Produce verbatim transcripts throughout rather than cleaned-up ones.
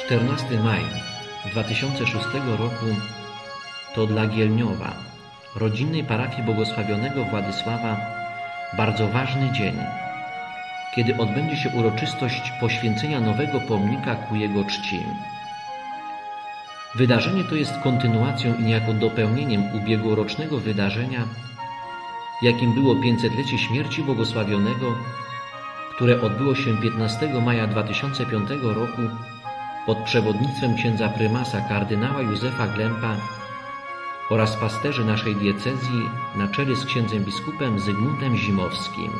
czternastego maja dwa tysiące szóstego roku to dla Gielniowa, rodzinnej parafii błogosławionego Władysława, bardzo ważny dzień, kiedy odbędzie się uroczystość poświęcenia nowego pomnika ku jego czci. Wydarzenie to jest kontynuacją i niejako dopełnieniem ubiegłorocznego wydarzenia, jakim było pięćsetlecie śmierci błogosławionego, które odbyło się piętnastego maja dwa tysiące piątego roku pod przewodnictwem księdza prymasa kardynała Józefa Glempa oraz pasterzy naszej diecezji na czele z księdzem biskupem Zygmuntem Zimowskim.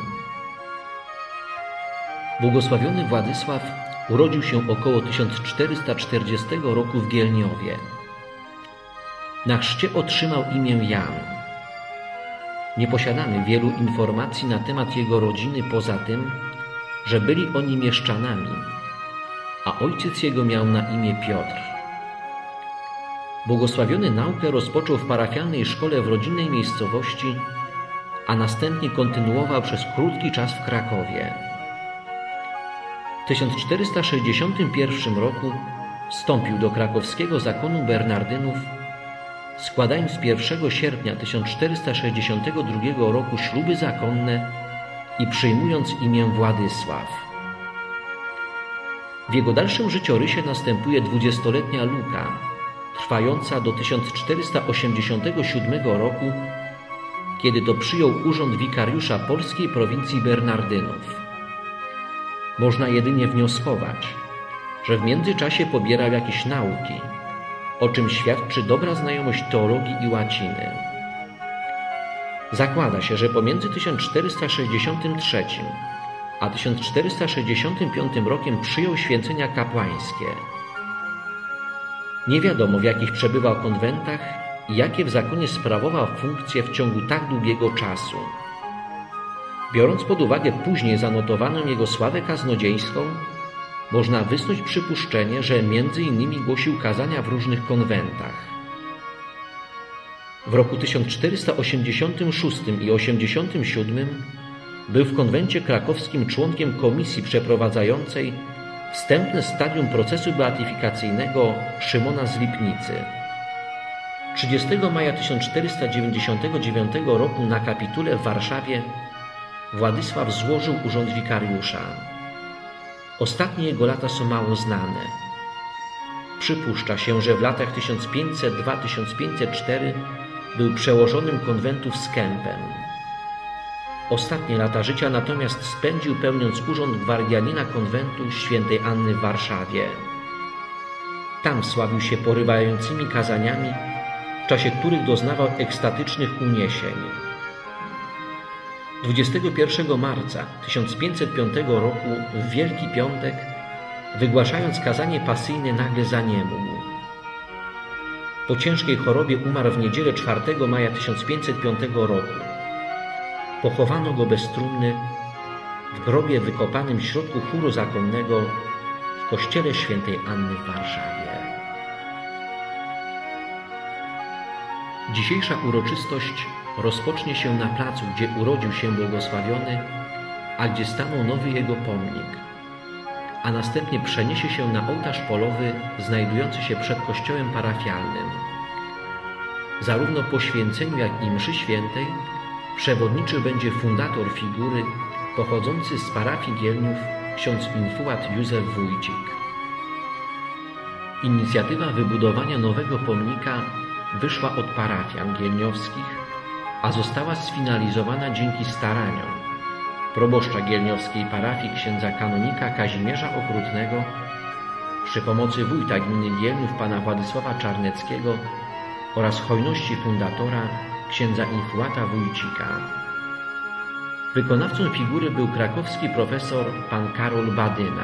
Błogosławiony Władysław urodził się około tysiąc czterysta czterdziestego roku w Gielniowie. Na chrzcie otrzymał imię Jan. Nie posiadamy wielu informacji na temat jego rodziny poza tym, że byli oni mieszczanami, a ojciec jego miał na imię Piotr. Błogosławiony naukę rozpoczął w parafialnej szkole w rodzinnej miejscowości, a następnie kontynuował przez krótki czas w Krakowie. W tysiąc czterysta sześćdziesiątym pierwszym roku wstąpił do krakowskiego zakonu Bernardynów, składając pierwszego sierpnia tysiąc czterysta sześćdziesiątego drugiego roku śluby zakonne i przyjmując imię Władysław. W jego dalszym życiorysie następuje dwudziestoletnia luka, trwająca do tysiąc czterysta osiemdziesiątego siódmego roku, kiedy to przyjął urząd wikariusza polskiej prowincji Bernardynów. Można jedynie wnioskować, że w międzyczasie pobierał jakieś nauki, o czym świadczy dobra znajomość teologii i łaciny. Zakłada się, że pomiędzy tysiąc czterysta sześćdziesiątym trzecim a tysiąc czterysta sześćdziesiątym piątym rokiem przyjął święcenia kapłańskie. Nie wiadomo, w jakich przebywał konwentach i jakie w zakonie sprawował funkcje w ciągu tak długiego czasu. Biorąc pod uwagę później zanotowaną jego sławę kaznodziejską, można wysnuć przypuszczenie, że między innymi głosił kazania w różnych konwentach. W roku tysiąc czterysta osiemdziesiątym szóstym i osiemdziesiątym siódmym był w konwencie krakowskim członkiem komisji przeprowadzającej wstępne stadium procesu beatyfikacyjnego Szymona z Lipnicy. trzydziestego maja tysiąc czterysta dziewięćdziesiątego dziewiątego roku na kapitule w Warszawie Władysław złożył urząd wikariusza. Ostatnie jego lata są mało znane. Przypuszcza się, że w latach tysiąc pięćset dwa do tysiąc pięćset cztery był przełożonym konwentu w Skępem. Ostatnie lata życia natomiast spędził pełniąc urząd gwardianina konwentu świętej Anny w Warszawie. Tam sławił się porywającymi kazaniami, w czasie których doznawał ekstatycznych uniesień. dwudziestego pierwszego marca tysiąc pięćset piątego roku w Wielki Piątek, wygłaszając kazanie pasyjne, nagle zaniemógł. Po ciężkiej chorobie umarł w niedzielę czwartego maja tysiąc pięćset piątego roku. Pochowano go bez trumny w grobie wykopanym w środku chóru zakonnego w kościele świętej Anny w Warszawie. Dzisiejsza uroczystość rozpocznie się na placu, gdzie urodził się błogosławiony, a gdzie stanął nowy jego pomnik, a następnie przeniesie się na ołtarz polowy znajdujący się przed kościołem parafialnym. Zarówno po święceniu, jak i mszy świętej przewodniczy będzie fundator figury pochodzący z parafii Gielniów, ksiądz infułat Józef Wójcik. Inicjatywa wybudowania nowego pomnika wyszła od parafian gielniowskich, a została sfinalizowana dzięki staraniom proboszcza gielniowskiej parafii księdza kanonika Kazimierza Okrutnego przy pomocy wójta gminy Gielniów pana Władysława Czarneckiego oraz hojności fundatora księdza infułata Wójcika. Wykonawcą figury był krakowski profesor pan Karol Badyna.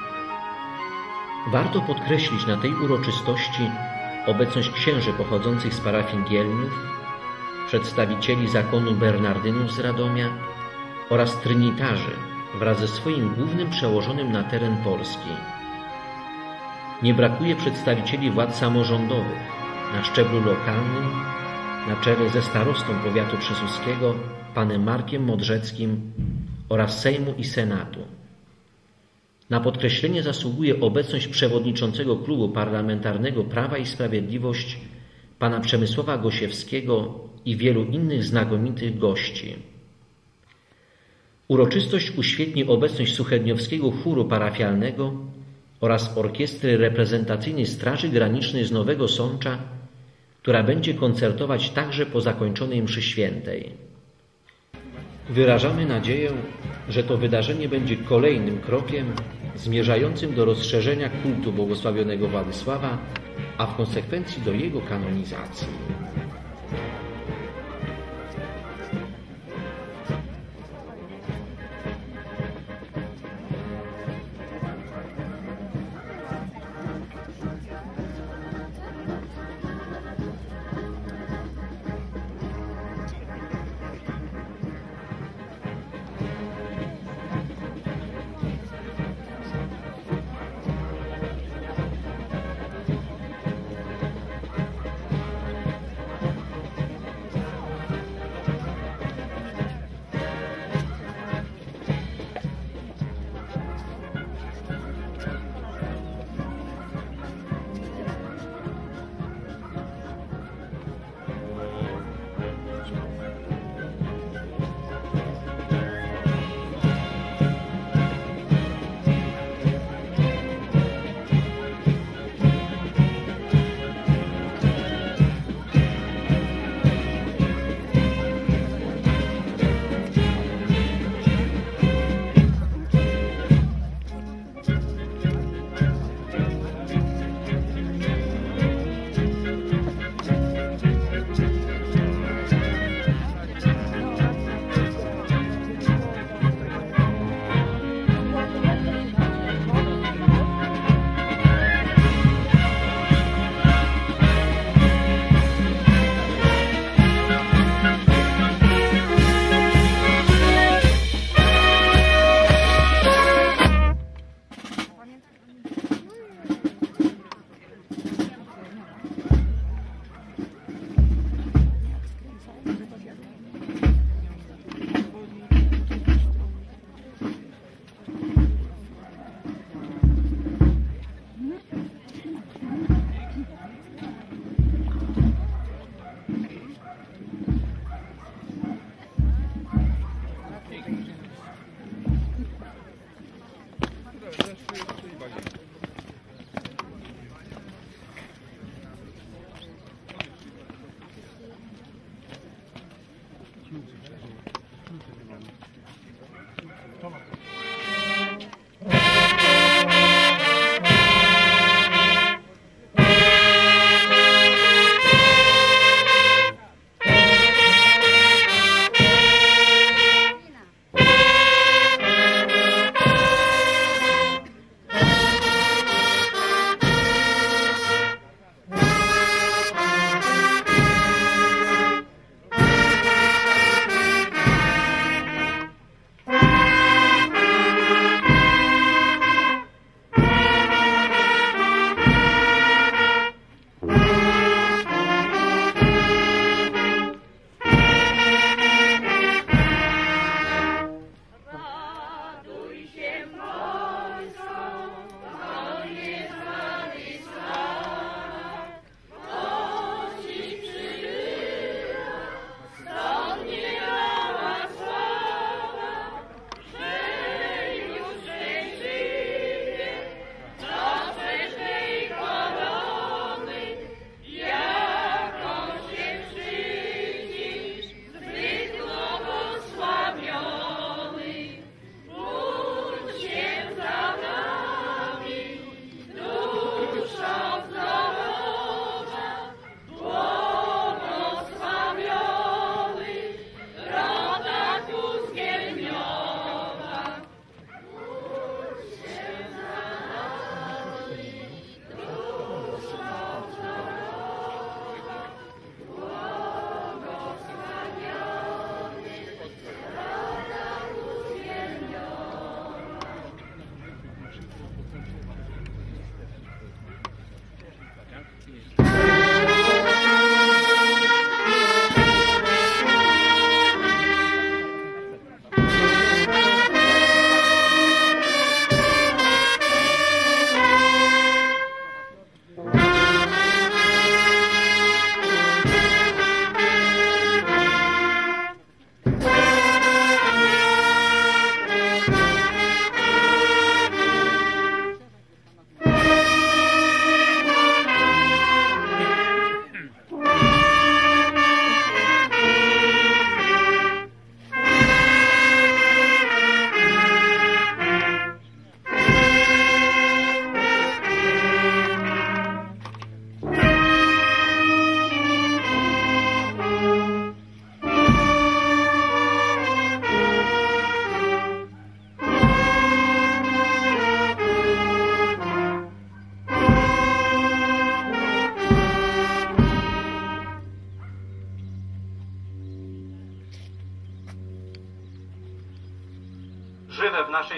Warto podkreślić na tej uroczystości obecność księży pochodzących z parafii Gielniów, przedstawicieli zakonu Bernardynów z Radomia oraz trynitarzy wraz ze swoim głównym przełożonym na teren Polski. Nie brakuje przedstawicieli władz samorządowych na szczeblu lokalnym, na czele ze starostą powiatu przysuskiego, panem Markiem Modrzeckim oraz Sejmu i Senatu. Na podkreślenie zasługuje obecność przewodniczącego Klubu Parlamentarnego Prawa i Sprawiedliwość pana Przemysława Gosiewskiego i wielu innych znakomitych gości. Uroczystość uświetni obecność Suchedniowskiego Chóru Parafialnego oraz Orkiestry Reprezentacyjnej Straży Granicznej z Nowego Sącza, która będzie koncertować także po zakończonej mszy świętej. Wyrażamy nadzieję, że to wydarzenie będzie kolejnym krokiem zmierzającym do rozszerzenia kultu błogosławionego Władysława, a w konsekwencji do jego kanonizacji.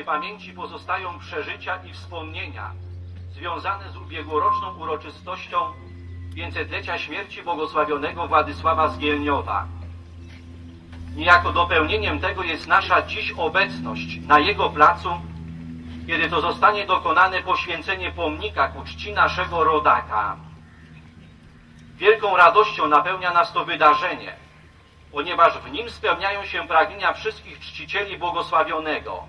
naszej pamięci pozostają przeżycia i wspomnienia związane z ubiegłoroczną uroczystością pięćsetlecia śmierci błogosławionego Władysława z Gielniowa. Niejako dopełnieniem tego jest nasza dziś obecność na jego placu, kiedy to zostanie dokonane poświęcenie pomnika ku czci naszego rodaka. Wielką radością napełnia nas to wydarzenie, ponieważ w nim spełniają się pragnienia wszystkich czcicieli błogosławionego.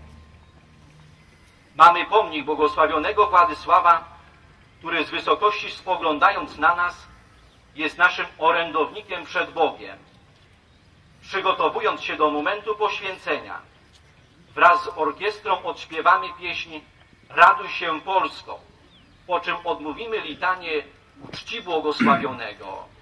Mamy pomnik błogosławionego Władysława, który z wysokości spoglądając na nas jest naszym orędownikiem przed Bogiem. Przygotowując się do momentu poświęcenia, wraz z orkiestrą odśpiewamy pieśń Raduj się Polsko, po czym odmówimy litanię ku czci błogosławionego.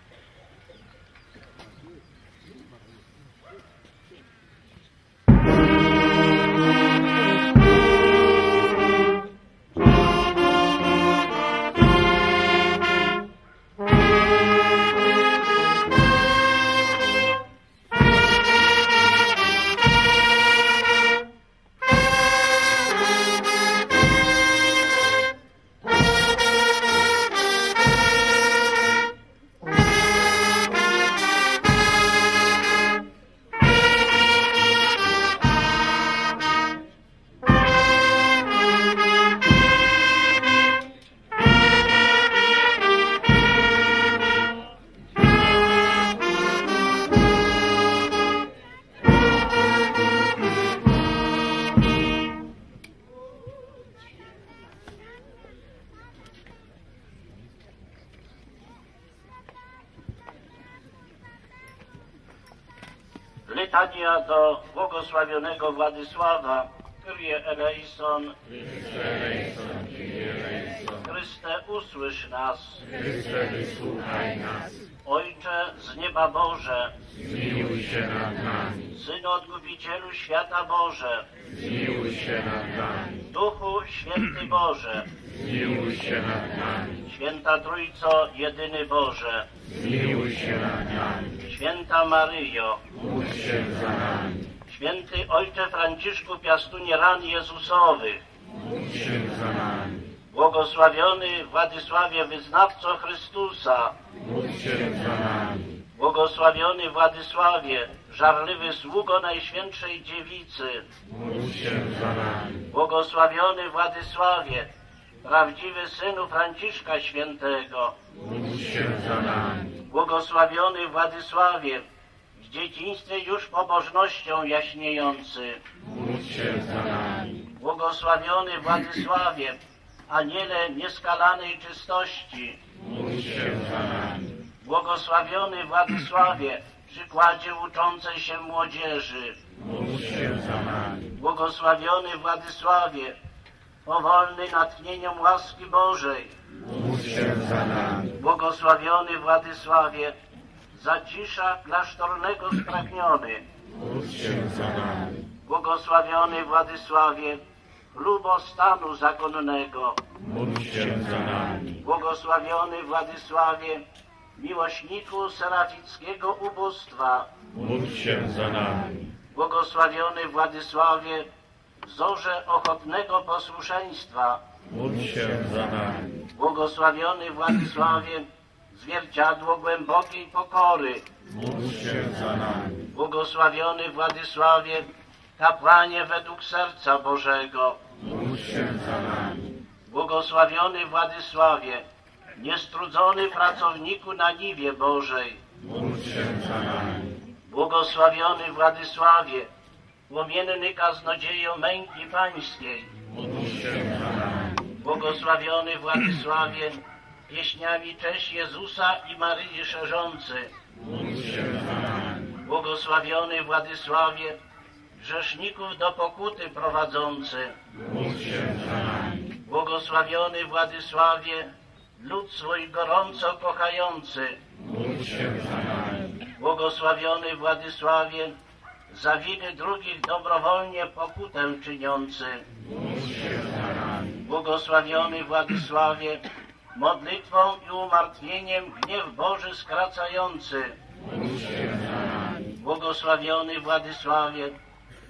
Litania do błogosławionego Władysława. Kyrie eleison. Chryste, usłysz nas. Chryste, wysłuchaj nas. Ojcze z nieba Boże, Zmiłuj się nad nami. Synu Odkupicielu świata Boże, Zmiłuj się nad nami. Duchu Święty Boże, Zmiłuj się nad nami. Święta Trójco, jedyny Boże, Zmiłuj się nad nami. Święta Maryjo, Módl się za nami. Święty Ojcze Franciszku, piastunie ran Jezusowych, Módl się za nami. błogosławiony Władysławie, wyznawco Chrystusa, Módl się za nami. błogosławiony Władysławie, żarliwy sługo Najświętszej Dziewicy, Módl się za nami. błogosławiony Władysławie, prawdziwy Synu Franciszka Świętego, Módl się za nami. błogosławiony Władysławie, w dzieciństwie już pobożnością jaśniejący, Módl się za nami. błogosławiony Władysławie, aniele nieskalanej czystości, Módl się za nami. błogosławiony Władysławie, przykładzie uczącej się młodzieży, Módl się za nami. błogosławiony Władysławie, powolny natchnieniem łaski Bożej, Módl się za nami. błogosławiony Władysławie, zacisza klasztornego spragniony, Módl się za nami. błogosławiony Władysławie, lubo stanu zakonnego, Módl się za nami. błogosławiony Władysławie, miłośniku serafickiego ubóstwa, Módl się za nami. błogosławiony Władysławie, wzorze ochotnego posłuszeństwa, Módl się za nami. błogosławiony Władysławie, zwierciadło głębokiej pokory, Módl się za nami. błogosławiony Władysławie, kapłanie według serca Bożego, Módl się za nami. błogosławiony Władysławie, niestrudzony pracowniku na niwie Bożej, Módl się za nami. błogosławiony Władysławie, płomienny kaznodziejo męki pańskiej, Módl się za nami. błogosławiony Władysławie, pieśniami cześć Jezusa i Maryi szerzący, Módl się za nami. błogosławiony Władysławie, grzeszników do pokuty prowadzący, Módl się za nami. błogosławiony Władysławie, lud swój gorąco kochający, Módl się za nami. błogosławiony Władysławie, za winy drugich dobrowolnie pokutę czyniący, Módl się za nami. błogosławiony Władysławie, modlitwą i umartwieniem gniew Boży skracający, Módl się za nami. błogosławiony Władysławie,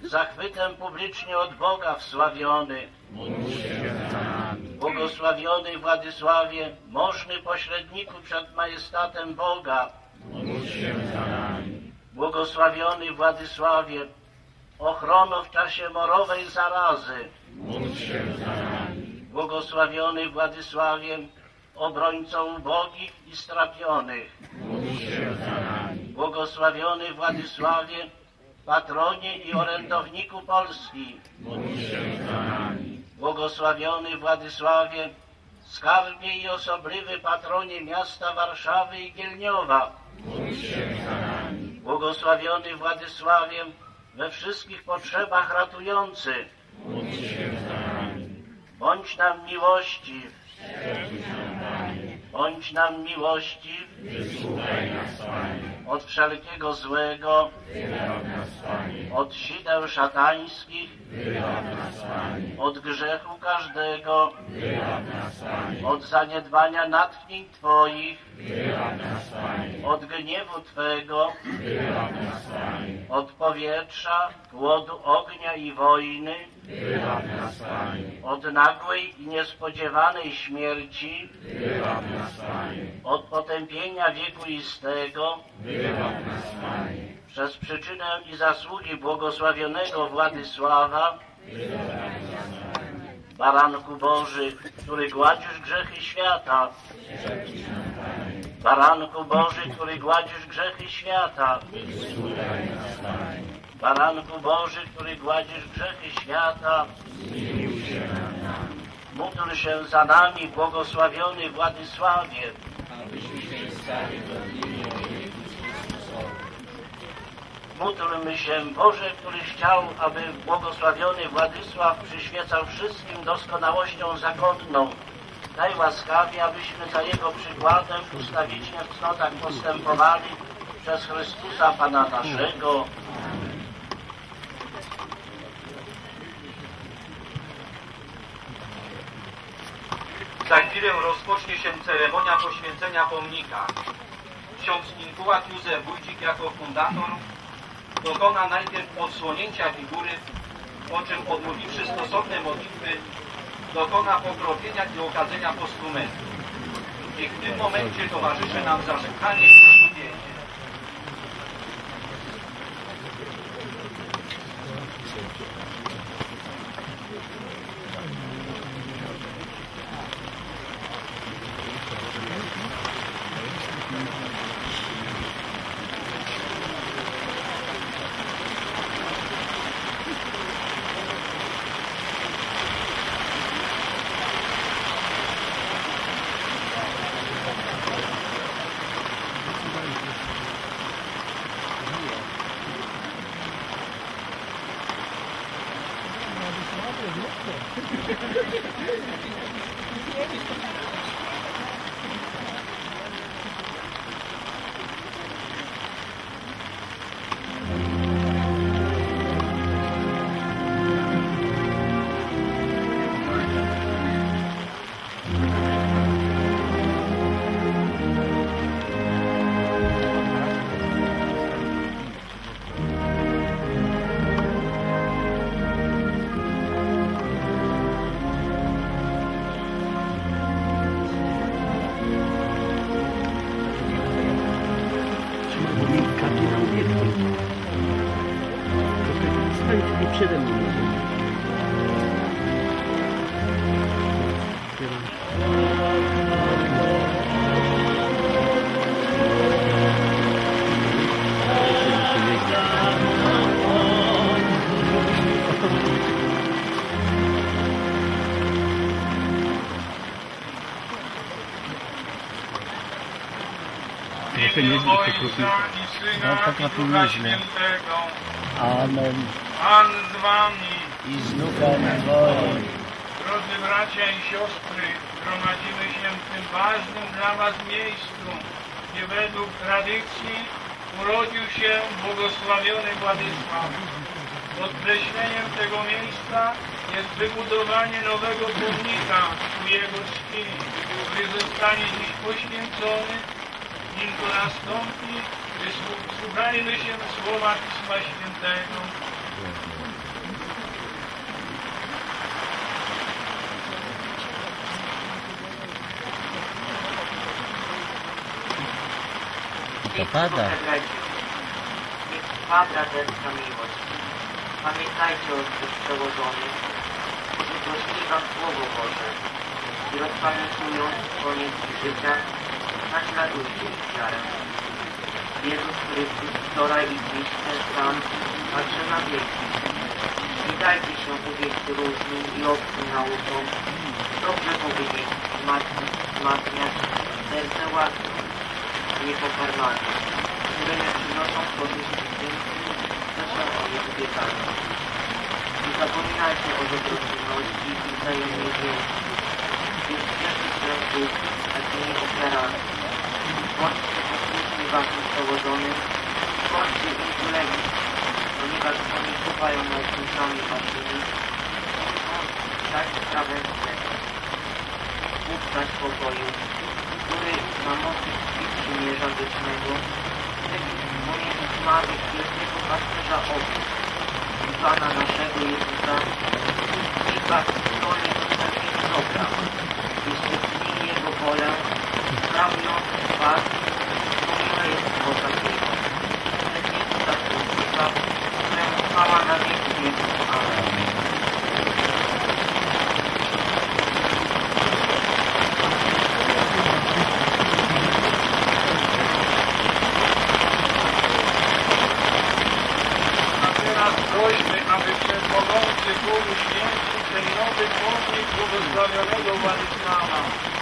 zachwytem publicznie od Boga wsławiony. Módl się za nami. Błogosławiony Władysławie, możny pośredniku przed majestatem Boga. Módl się za nami. Błogosławiony Władysławie, ochrono w czasie morowej zarazy. Módl się za nami. Błogosławiony Władysławie, obrońco ubogich i strapionych. Módl się za nami. Błogosławiony Władysławie, patronie i orędowniku Polski. Módl się za nami. Błogosławiony Władysławie, skarbie i osobliwy patronie miasta Warszawy i Gielniowa. Módl się za nami. Błogosławiony Władysławie, we wszystkich potrzebach ratujący. Módl się za nami. Bądź nam miłościw. Serdusz nam, Panie. Bądź nam miłościw Wysłuchaj nas, Panie. od wszelkiego złego, Wybaw nas, Panie. od sideł szatańskich, Wybaw nas, Panie. od grzechu każdego, Wybaw nas, Panie. od zaniedbania natchnień Twoich, Wybaw nas, Panie. od gniewu Twego, Wybaw nas, Panie. od powietrza, głodu, ognia i wojny, Wybaw nas, Panie. od nagłej i niespodziewanej śmierci, Wybaw nas, Panie. od potępienia wiekuistego, Wybaw nas, Panie. przez przyczynę i zasługi błogosławionego Władysława, Baranku Boży, który gładzisz grzechy świata, Baranku Boży, który gładzisz grzechy świata, Wysłuchaj nas, Panie. Baranku Boży, który gładzisz grzechy świata, Zmiłuj się nad nami. módl się za nami, błogosławiony Władysławie. Abyśmy się stali godnymi obietnic Chrystusowych. Módlmy się, Boże, któryś chciał, aby błogosławiony Władysław przyświecał wszystkim doskonałością zakonną. Daj łaskawie, abyśmy za Jego przykładem ustawicznie w cnotach postępowali przez Chrystusa Pana naszego. Za chwilę rozpocznie się ceremonia poświęcenia pomnika. Ksiądz Inkułat Józef Wójcik jako fundator dokona najpierw odsłonięcia figury, po czym odmówiwszy stosowne modlitwy, dokona pokropienia i okazania postumentu. I w tym momencie towarzyszy nam zażegnanie i poślubienie. Przede mną. W imię Ojca i Syna i Ducha Świętego. Amen. Pan z wami. I z duchem Twoim. Drodzy bracia i siostry, gromadzimy się w tym ważnym dla was miejscu, gdzie według tradycji urodził się błogosławiony Władysław. Podkreśleniem tego miejsca jest wybudowanie nowego pomnika ku jego czci, który zostanie dziś poświęcony. Nim to nastąpi, wysłuchajmy się słowa Pisma Świętego. To pada. Niech pada denna miłość. Pamiętajcie o tych przełożonych, którzy prosili wam Słowo Boże i rozpamiętując koniec życia, naśladujcie ich wiarę. Jezus Chrystus wczoraj i dziś ten sam, także na wieki. Nie dajcie się uwieść różnym i obcym naukom, dobrze powiedzieć, wzmacniać serce łaską, niepokarmane, które nie przynoszą korzyści tym, co są obietnikami. Nie zapominajcie o dobroczynności i wzajemnej więzi, więc cieszy się Bóg takimi ofiarami. Bądźcie posłuszni waszym przełożonym, bądźcie im ulegni, ponieważ oni czuwają nad duszami waszymi, muszą dać sprawę wstecz. Bóg na spokoju, który na mocy krwi przymierza wiecznego, pomiędzy zmarłych wielkiego pasterza owc i Pana naszego Jezusa, i was zdolnie dostępnie dobra, byście czynili Jego wolę, sprawując was, pomimo jest Boga Jego. Ten Jezusa Chrystusa, któremu chwała na wieki wieków. Amen. Prośmy, aby przepłynący Bóg święcił ten nowy pomnik błogosławionego Władysława.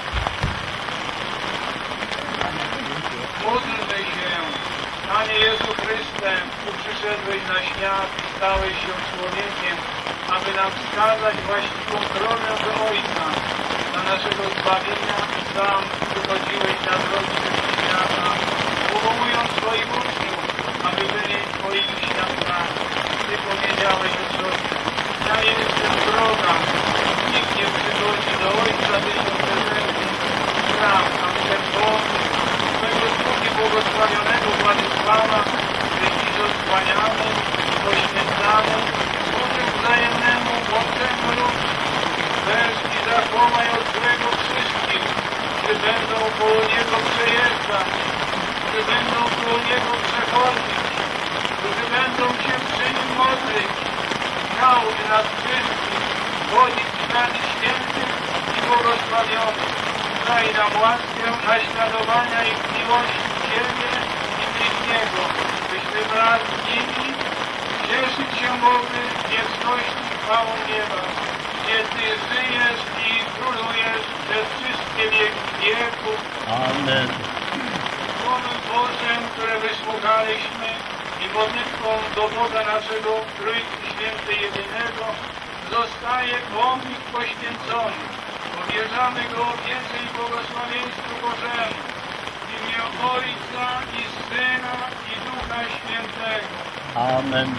Módlmy się, Panie Jezu Chryste, Ty przyszedłeś na świat i stałeś się człowiekiem, aby nam wskazać właściwą drogę do Ojca, dla naszego zbawienia i sam wychodziłeś na drogi tego świata, powołując swoich uczniów, aby byli Twoimi świadkami. Ty powiedziałeś o sobie, ja jestem droga, nikt nie przychodzi do Ojca tylko przeze mnie. Spraw, aby ten pomnik swego sługi błogosławionego Władysława, który dziś odsłaniamy i poświęcamy, służył wzajemnemu łączeniu ludzi. Weź i zachowaj od złego wszystkich, którzy będą koło Niego przejeżdżać, którzy będą koło Niego przechodzić, którzy będą się przy Nim modlić. Naucz nas wszystkich chodzić w ślady świętych i błogosławionych. Daj nam łaskę naśladowania ich miłości Ciebie i bliźniego, byśmy wraz z nimi cieszyć się mogli w wieczności chwałą nieba, gdzie Ty żyjesz i królujesz przez wszystkie wieki wieków. Amen. Słowem Bożym, które wysłuchaliśmy, i modlitwą do Boga naszego Trójcy Świętej Jedynego zostaje pomnik poświęcony. Powierzamy go opiece i błogosławieństwu Bożemu w imię Ojca i Syna i Ducha Świętego. Amen.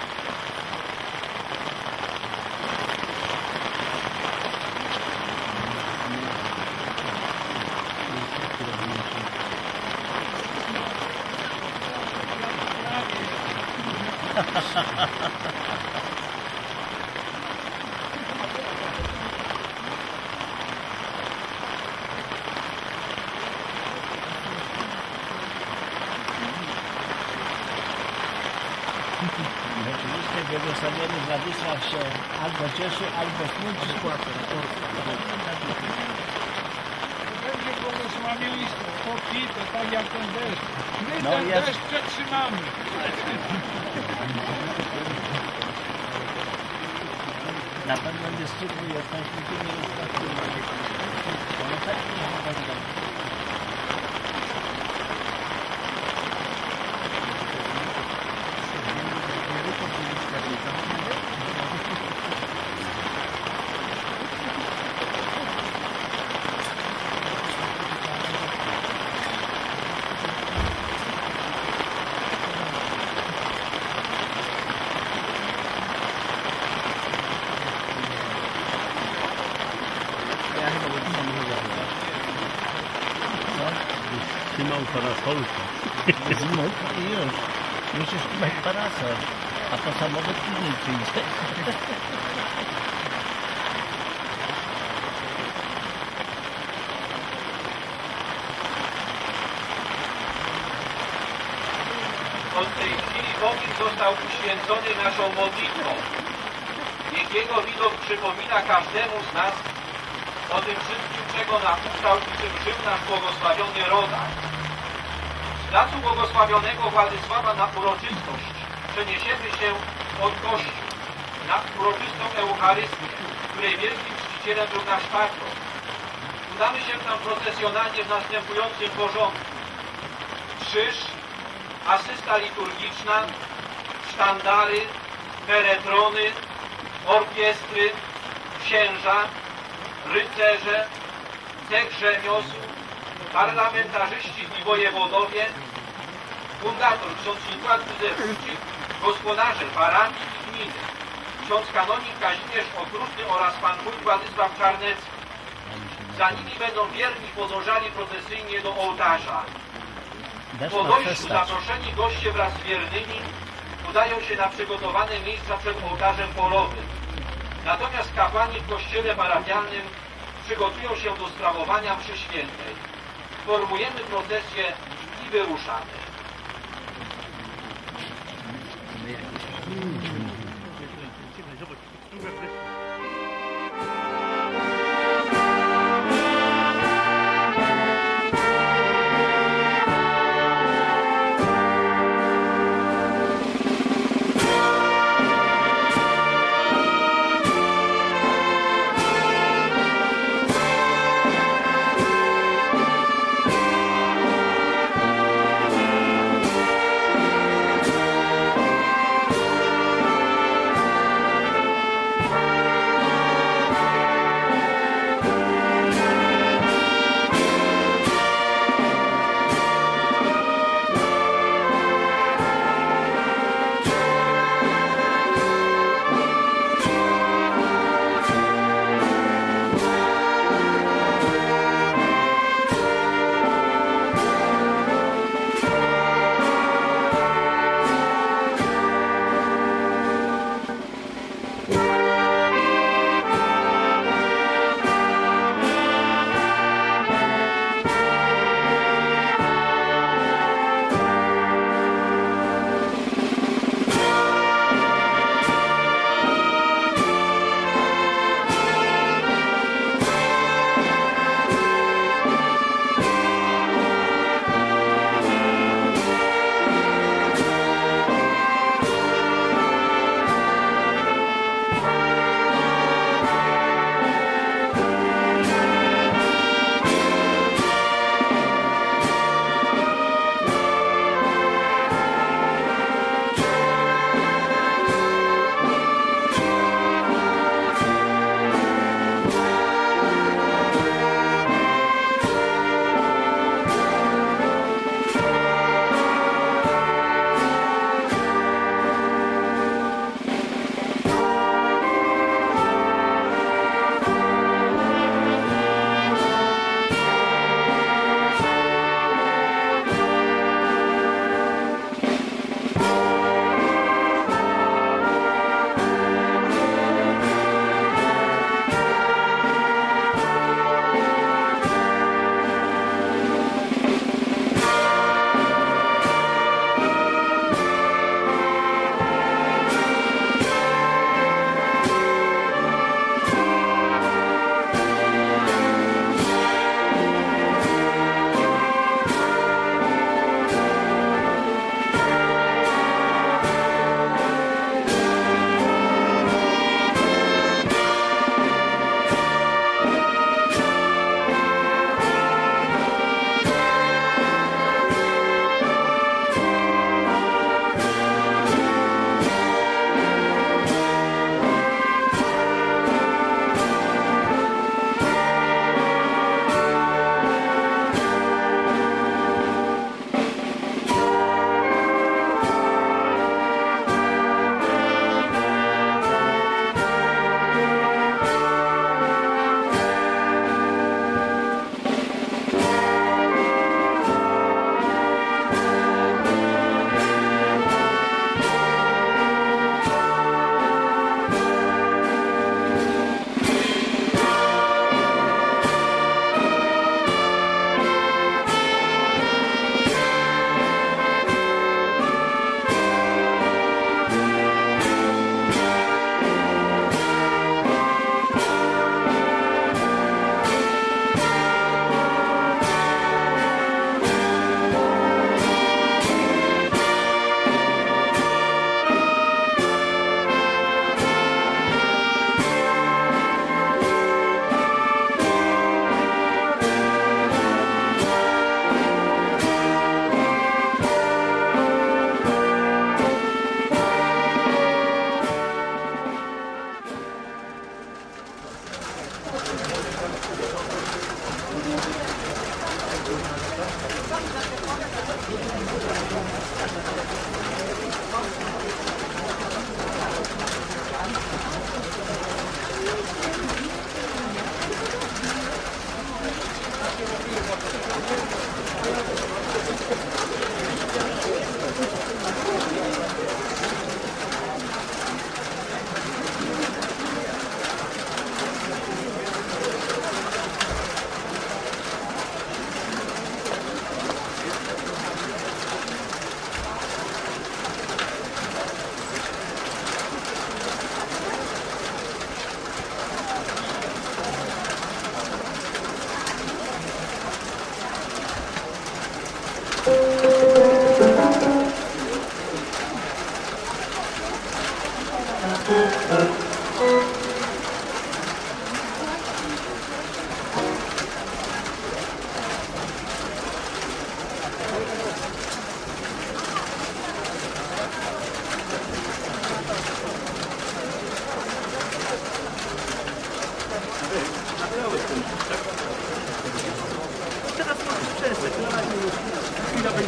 Oczywiście błogosławiony Władysław się albo cieszy, albo smuci. Będzie błogosławieństwo, popite, tak jak ten deszcz. My No ten jest. deszcz przetrzymamy. Na pewno nie strzygnie, jest tam nie jest tak. No tak nie jest tak. Trzymał parasolkę. Zimą i już. Musisz trzymać parasol. A to samolot później przyjdzie. Od tej chwili Bogiem został uświęcony naszą modlitwą. Niech Jego widok przypomina każdemu z nas o tym wszystkim, czego nauczał i czym żył nasz błogosławiony rodak. Z placu błogosławionego Władysława na uroczystość przeniesiemy się pod Kościół na uroczystą Eucharystię, której wielkim czcicielem był nasz patron. Udamy się tam procesjonalnie w następującym porządku: krzyż, asysta liturgiczna, sztandary, peretrony, orkiestry, księża, rycerze, cech rzemiosł, parlamentarzyści i wojewodowie, fundator ksiądz Nikłaus Józefczyk, gospodarze parafii i gminy, ksiądz kanonik Kazimierz Okrutny oraz pan wójt Władysław Czarnecki. Za nimi będą wierni podążali procesyjnie do ołtarza. Po dojściu zaproszeni goście wraz z wiernymi udają się na przygotowane miejsca przed ołtarzem polowym. Natomiast kapłani w kościele parafialnym przygotują się do sprawowania mszy świętej. Formujemy procesję i wyruszamy.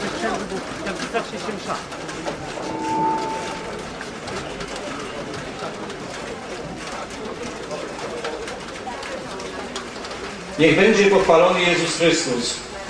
bez przerwy, bo jak zacznie się msza. Niech będzie pochwalony Jezus Chrystus.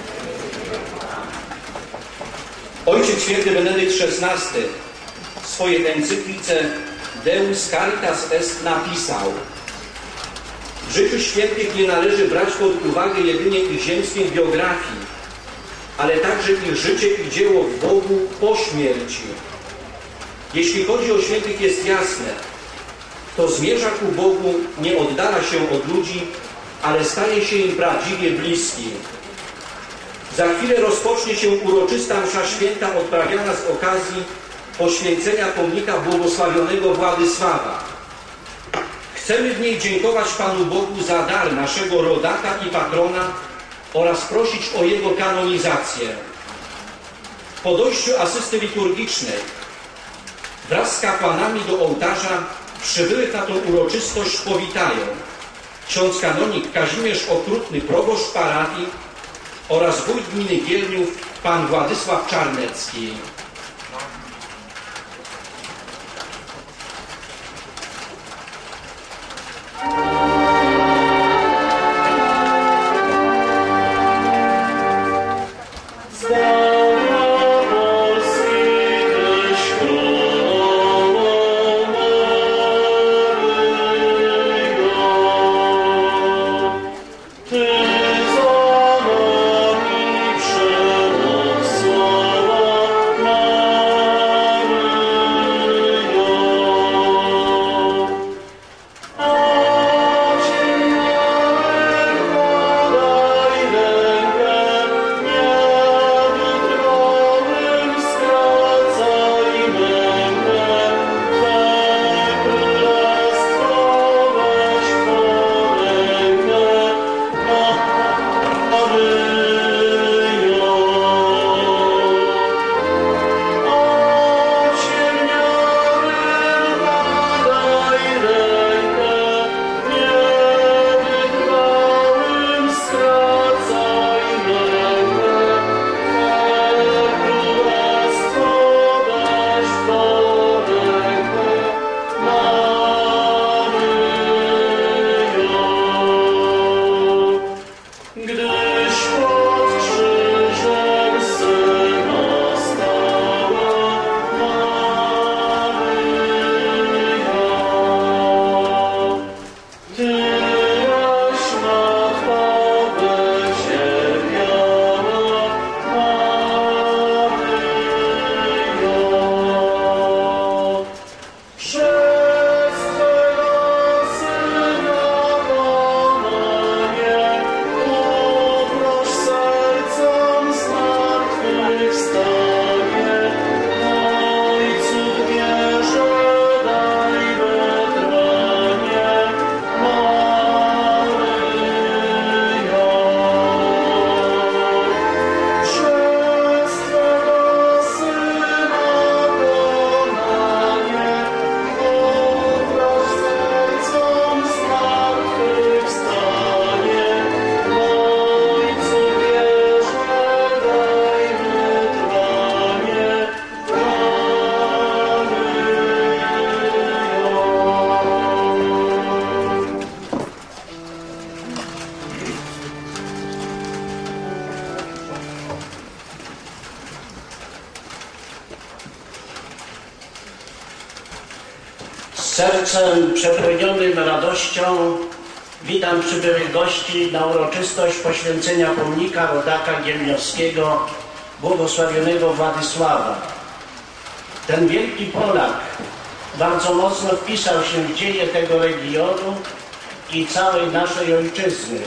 Ojciec Święty Benedykt szesnasty w swojej encyklice Deus Caritas Est napisał: w życiu świętych nie należy brać pod uwagę jedynie ich ziemskiej biografii, ale także ich życie i dzieło w Bogu po śmierci. Jeśli chodzi o świętych, jest jasne, kto zmierza ku Bogu, nie oddala się od ludzi, ale staje się im prawdziwie bliski. Za chwilę rozpocznie się uroczysta msza święta odprawiana z okazji poświęcenia pomnika błogosławionego Władysława. Chcemy w niej dziękować Panu Bogu za dar naszego rodaka i patrona oraz prosić o jego kanonizację. Po dojściu asysty liturgicznej wraz z kapłanami do ołtarza przybyłych na tą uroczystość powitają ksiądz kanonik Kazimierz Okrutny, proboszcz parafii oraz wójt gminy Gielniów, pan Władysław Czarnecki. Sercem przepełnionym radością witam przybyłych gości na uroczystość poświęcenia pomnika rodaka gielniowskiego, błogosławionego Władysława. Ten wielki Polak bardzo mocno wpisał się w dzieje tego regionu i całej naszej ojczyzny.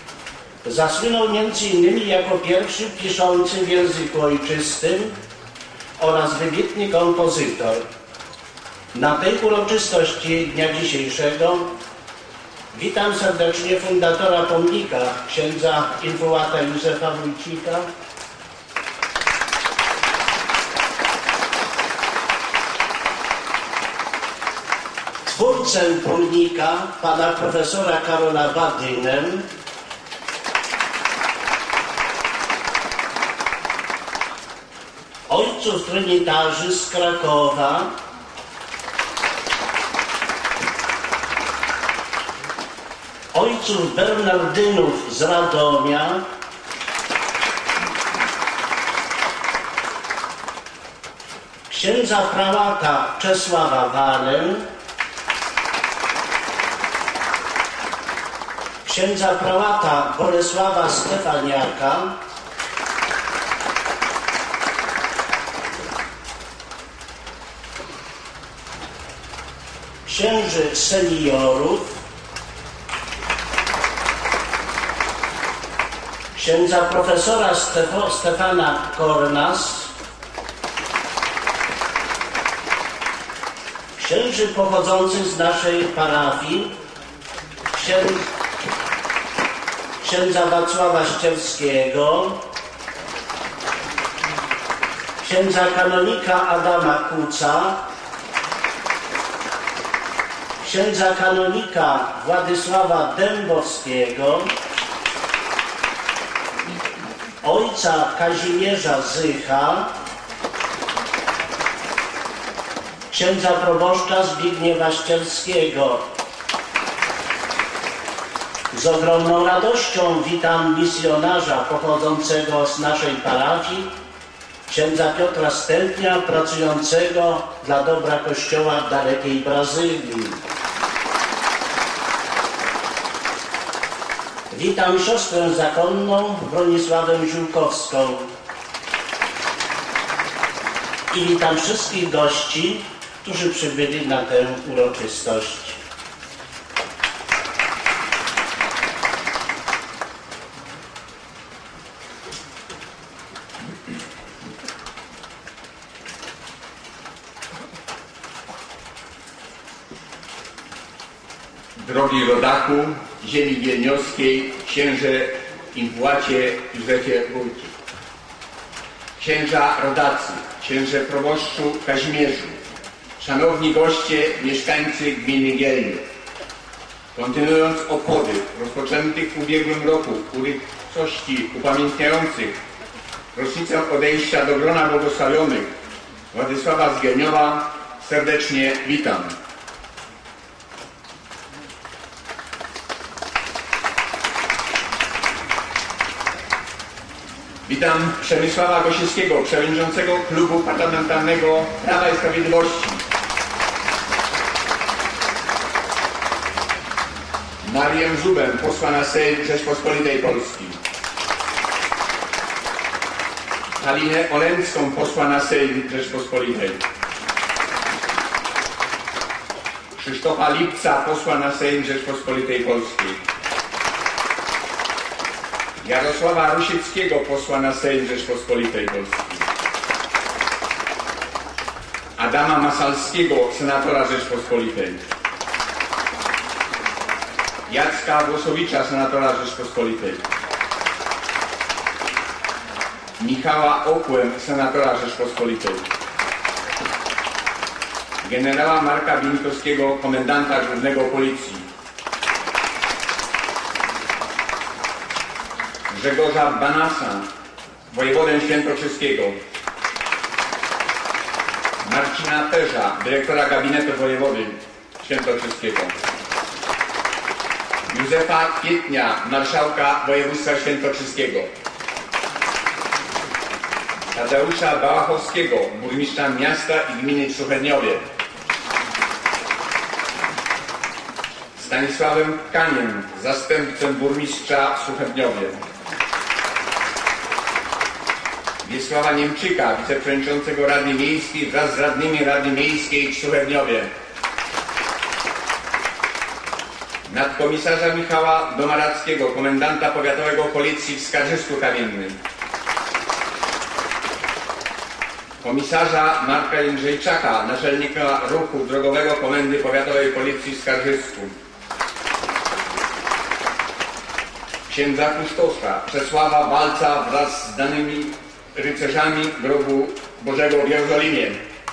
Zasłynął między innymi jako pierwszy piszący w języku ojczystym oraz wybitny kompozytor. Na tej uroczystości dnia dzisiejszego witam serdecznie fundatora pomnika, księdza infołata Józefa Wójcika, twórcę pomnika, pana profesora Karola Badynę, ojców trynitarzy z Krakowa, ojców Bernardynów z Radomia, księdza prałata Czesława Walę, księdza prałata Bolesława Stefaniaka, księży seniorów, księdza profesora Stefo, Stefana Kornas, księży pochodzących z naszej parafii, księdz, księdza Wacława Ścierskiego, księdza kanonika Adama Kuca, księdza kanonika Władysława Dębowskiego, ojca Kazimierza Zycha, księdza proboszcza Zbigniewa Ścierskiego. Z ogromną radością witam misjonarza pochodzącego z naszej parafii, księdza Piotra Stępnia, pracującego dla dobra Kościoła w dalekiej Brazylii. Witam siostrę zakonną Bronisławę Ziółkowską i witam wszystkich gości, którzy przybyli na tę uroczystość. Drogi rodaku ziemi wielniowskiej, księże Imbłacie Józefie Wójcik, księża rodacy, księże proboszczu Kazimierzu, szanowni goście, mieszkańcy gminy Gielniów. Kontynuując obchody rozpoczętych w ubiegłym roku uroczystości upamiętniających rocznicę odejścia do grona błogosławionych Władysława z Gielniowa, serdecznie witam. Witam Przemysława Gosiewskiego, przewodniczącego Klubu Parlamentarnego Prawa i Sprawiedliwości. Marię Zubę, posła na Sejm Rzeczpospolitej Polskiej. Halinę Olęcką, posła na Sejm Rzeczpospolitej. Krzysztofa Lipca, posła na Sejm Rzeczpospolitej Polskiej. Jarosława Rusieckiego, posła na Sejm Rzeczpospolitej Polskiej. Adama Masalskiego, senatora Rzeczpospolitej. Jacka Włosowicza, senatora Rzeczpospolitej. Michała Okłę, senatora Rzeczpospolitej. Generała Marka Bienikowskiego, komendanta głównego Policji. Grzegorza Banasa, wojewodę świętokrzyskiego. Marcina Perza, dyrektora gabinetu wojewody świętokrzyskiego. Józefa Kwietnia, marszałka województwa świętokrzyskiego. Tadeusza Bałachowskiego, burmistrza miasta i gminy Suchedniowie. Stanisławem Kaniem, zastępcę burmistrza Suchedniowie. Wiesława Niemczyka, wiceprzewodniczącego Rady Miejskiej wraz z radnymi Rady Miejskiej w Suchedniowie. Nadkomisarza Michała Domarackiego, komendanta powiatowego Policji w Skarżysku Kamiennym. Komisarza Marka Jędrzejczaka, naczelnika ruchu drogowego Komendy Powiatowej Policji w Skarżysku. Księdza Kustosza Czesława Walca wraz z danymi rycerzami grobu Bożego w Jerozolimie.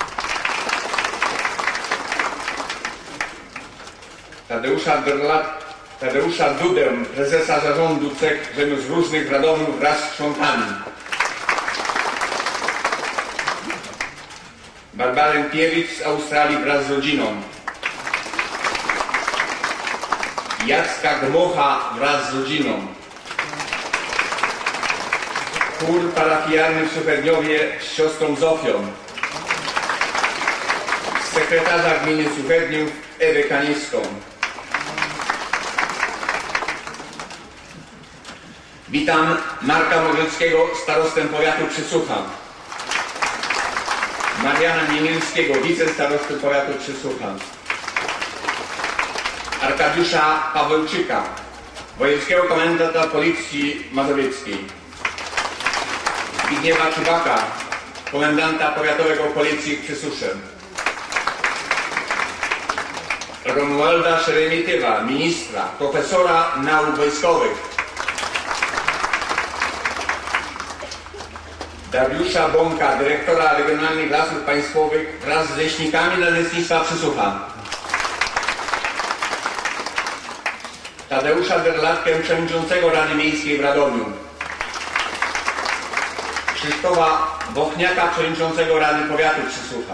Tadeusza, Drla, Tadeusza Dudę, prezesa zarządu cech rzemiosł różnych w Radomiu wraz z członkami. Barbarę Piewicz z Australii wraz z rodziną, Jacka Gmocha wraz z rodziną, chór parafialny w Suchedniowie z siostrą Zofią, sekretarza gminy Suchedniów Ewę Kaniską. Witam Marka Morzeckiego, starostę powiatu Przysłucha, Mariana Niemielskiego, wicestarosty powiatu Przysłucha, Arkadiusza Pawełczyka, wojewódzkiego komendanta Policji Mazowieckiej, Zbigniewa Czubaka, komendanta powiatowego Policji w Przysusze, Romualda Szeremietywa, ministra, profesora nauk wojskowych, Dariusza Bąka, dyrektora Regionalnych Lasów Państwowych wraz z leśnikami dla Leśnictwa Przysłucha, Tadeusza Derlatkę, przewodniczącego Rady Miejskiej w Radomiu, Krzysztofa Bochniaka, przewodniczącego Rady Powiatu Przysłucha,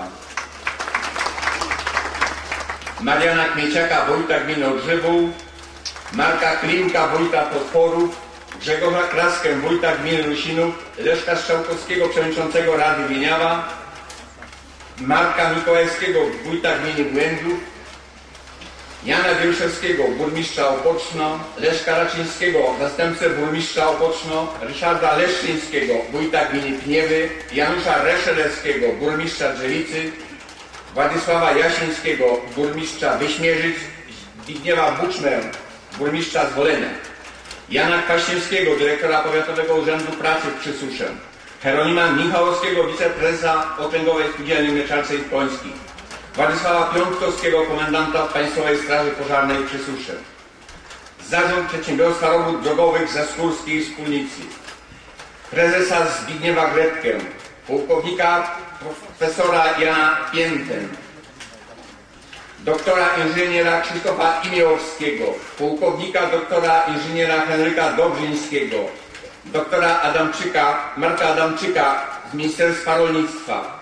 Mariana Kmieciaka, wójta gminy Odrzywół, Marka Klimka, wójta Podporów, Grzegorza Kraskę, wójta gminy Rusinów, Leszka Strzałkowskiego, przewodniczącego Rady Wieniawa, Marka Mikołajskiego, wójta gminy Błędów, Jana Wieruszewskiego, burmistrza Opoczno, Leszka Raczyńskiego, zastępcę burmistrza Opoczno, Ryszarda Leszczyńskiego, wójta gminy Pniewy, Janusza Reszelewskiego, burmistrza Drzewicy, Władysława Jasińskiego, burmistrza Wyśmierzyc, Zbigniewa Buczmę, burmistrza Zwolenia, Jana Kwaśniewskiego, dyrektora Powiatowego Urzędu Pracy w Przysusze, Heronima Michałowskiego, wiceprezesa Okręgowej Spółdzielni Mleczarczej Pońskich, Władysława Piątkowskiego, komendanta Państwowej Straży Pożarnej w Przysusze, Zarząd Przedsiębiorstwa Robót Drogowych ze Skórskiej Wspólnicy, prezesa Zbigniewa Gretkę, pułkownika profesora Jana Piętę, doktora inżyniera Krzysztofa Imiałowskiego, pułkownika doktora inżyniera Henryka Dobrzyńskiego, doktora Adamczyka, Marka Adamczyka z Ministerstwa Rolnictwa,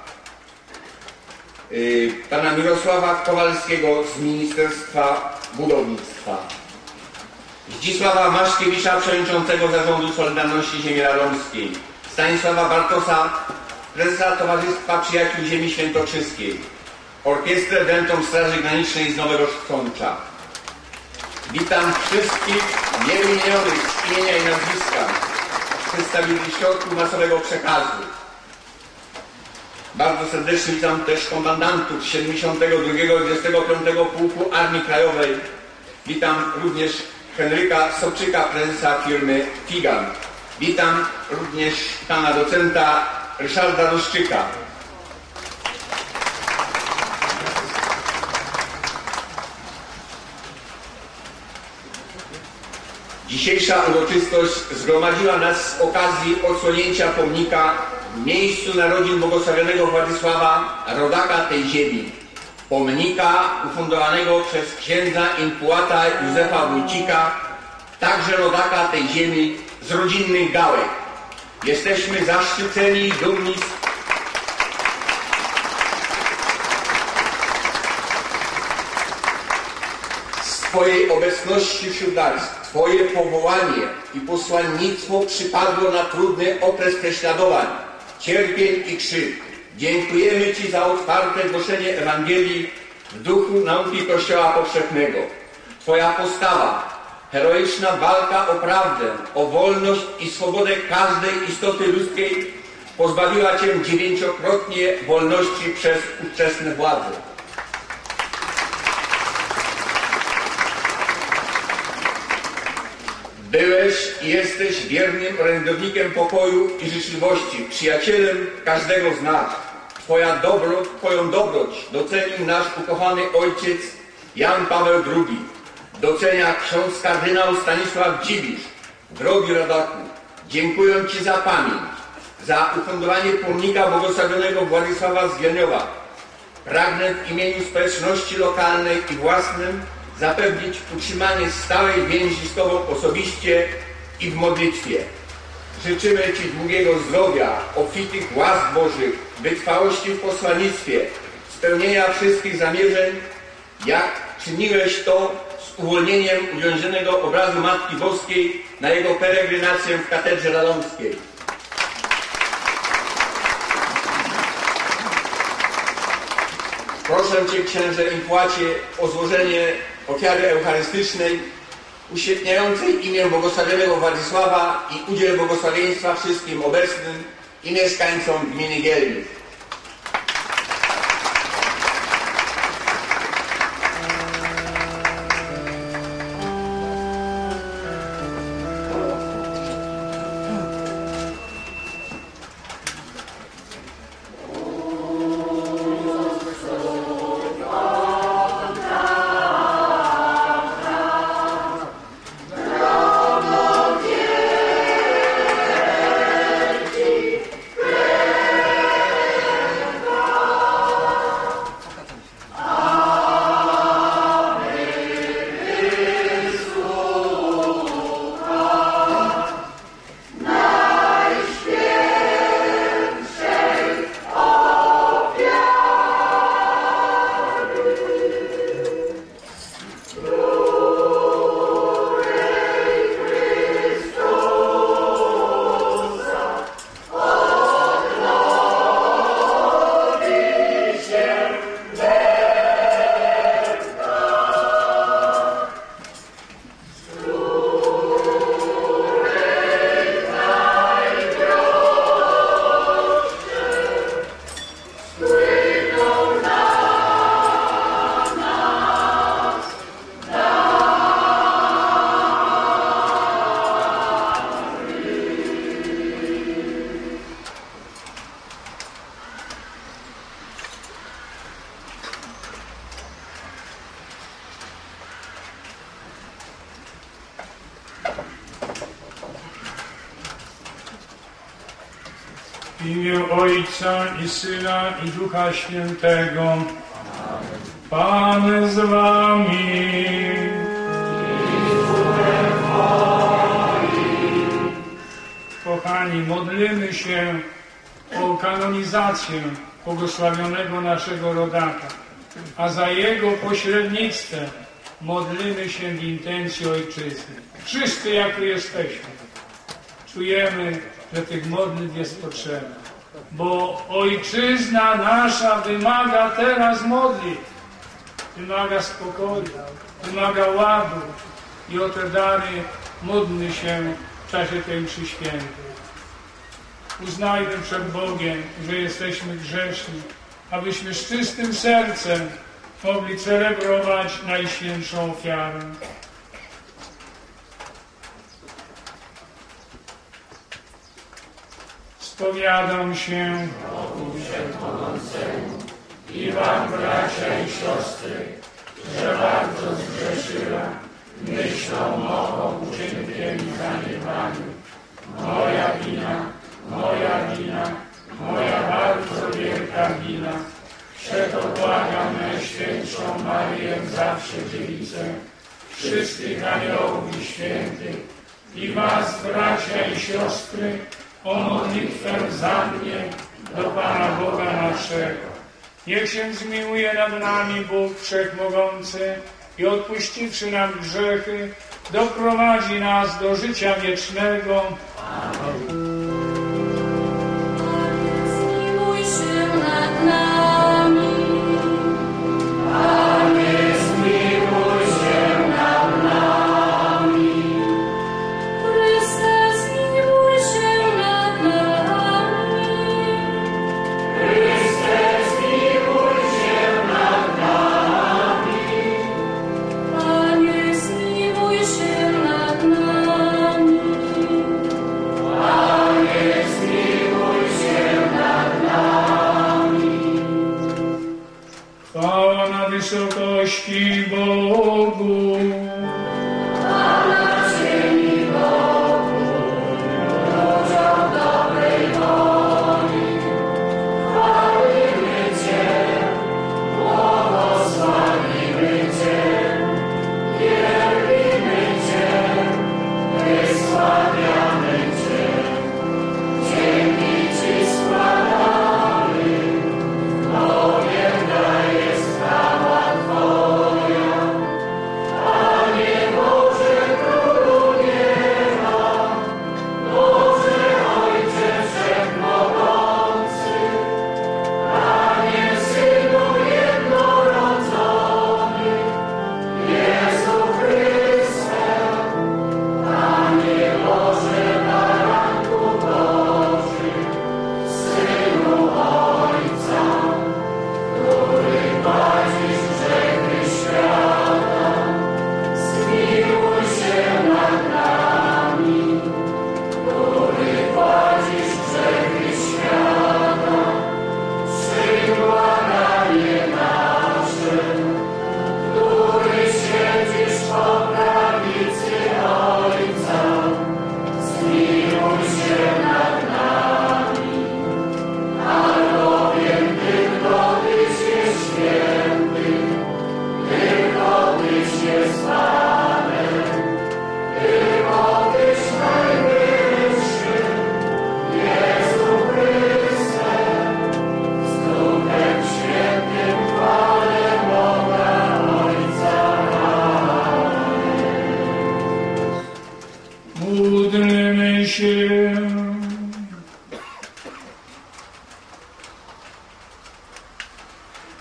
yy, pana Mirosława Kowalskiego z Ministerstwa Budownictwa, Zdzisława Maszkiewicza, przewodniczącego Zarządu Solidarności Ziemi Radomskiej, Stanisława Bartosa, prezesa Towarzystwa Przyjaciół Ziemi Świętokrzyskiej, Orkiestrę Dętą Straży Granicznej z Nowego Sącza. Witam wszystkich niewymienionych z imienia i nazwiska przedstawicieli środków masowego przekazu. Bardzo serdecznie witam też komendantów siedemdziesiątego drugiego i dwudziestego piątego Pułku Armii Krajowej. Witam również Henryka Sobczyka, prezesa firmy Figan. Witam również pana docenta Ryszarda Roszczyka. Dzisiejsza uroczystość zgromadziła nas z okazji odsłonięcia pomnika w miejscu narodzin błogosławionego Władysława, rodaka tej ziemi. Pomnika ufundowanego przez księdza impułata Józefa Wójcika, także rodaka tej ziemi z rodzinnych gałek. Jesteśmy zaszczyceni i dumni z Twojej obecności wśród nas. Twoje powołanie i posłannictwo przypadło na trudny okres prześladowań, cierpień i krzywd. Dziękujemy Ci za otwarte głoszenie Ewangelii w duchu nauki Kościoła Powszechnego. Twoja postawa, heroiczna walka o prawdę, o wolność i swobodę każdej istoty ludzkiej pozbawiła Cię dziewięciokrotnie wolności przez ówczesne władze. Byłeś i jesteś wiernym orędownikiem pokoju i życzliwości, przyjacielem każdego z nas. Twoja dobro, Twoją dobroć docenił nasz ukochany ojciec Jan Paweł drugi. Docenia ksiądz kardynał Stanisław Dziwisz. Drogi rodaku, dziękuję Ci za pamięć, za ufundowanie pomnika błogosławionego Władysława z Gielniowa. Pragnę w imieniu społeczności lokalnej i własnym zapewnić utrzymanie stałej więzi z Tobą osobiście i w modlitwie. Życzymy Ci długiego zdrowia, obfitych łask Bożych, wytrwałości w posłannictwie, spełnienia wszystkich zamierzeń, jak czyniłeś to z uwolnieniem uwięzionego obrazu Matki Boskiej na jego peregrinację w katedrze radomskiej. Proszę Cię, księże Impłacie, o złożenie ofiary eucharystycznej uświetniającej imię błogosławionego Władysława i udziel błogosławieństwa wszystkim obecnym i mieszkańcom gminy Gielniów. W imię Ojca i Syna i Ducha Świętego. Pan z wami. Kochani, modlimy się o kanonizację błogosławionego naszego rodaka, a za jego pośrednictwem modlimy się w intencji Ojczyzny. Wszyscy, jak tu jesteśmy, czujemy, że tych modlitw jest potrzeba, bo Ojczyzna nasza wymaga teraz modlitw, wymaga spokoju, wymaga ładu i o te dary módlmy się w czasie tej mszy świętej. Uznajmy przed Bogiem, że jesteśmy grzeszni, abyśmy z czystym sercem mogli celebrować Najświętszą ofiarę. Spowiadam się Bogu Wszechmogącemu i wam, bracia i siostry, że bardzo zgrzeszyłam myślą, mową, uczynkiem i zaniedbaniem. Moja wina, moja wina, moja bardzo wielka wina. Przeto błagam Najświętszą Maryję, zawsze Dziewicę, wszystkich aniołów i świętych i was, bracia i siostry, o modlitwę za mnie do Pana Boga naszego. Niech się zmiłuje nad nami Bóg Wszechmogący i odpuściwszy nam grzechy, doprowadzi nas do życia wiecznego. Amen. Zmiłuj się nad nami. Panie, zmiłuj się nad nami. Chryste, zmiłuj się nad nami. Chryste, zmiłuj się nad nami. Panie, zmiłuj się nad nami. Panie, zmiłuj się nad nami. Chwała na wysokości Bogu. A na ziemi Bogu, ludziom dobrej woli. Chwalimy Cię, błogosławimy Cię, wielbimy Cię, wysławiamy Cię. Dzięki Ci składamy.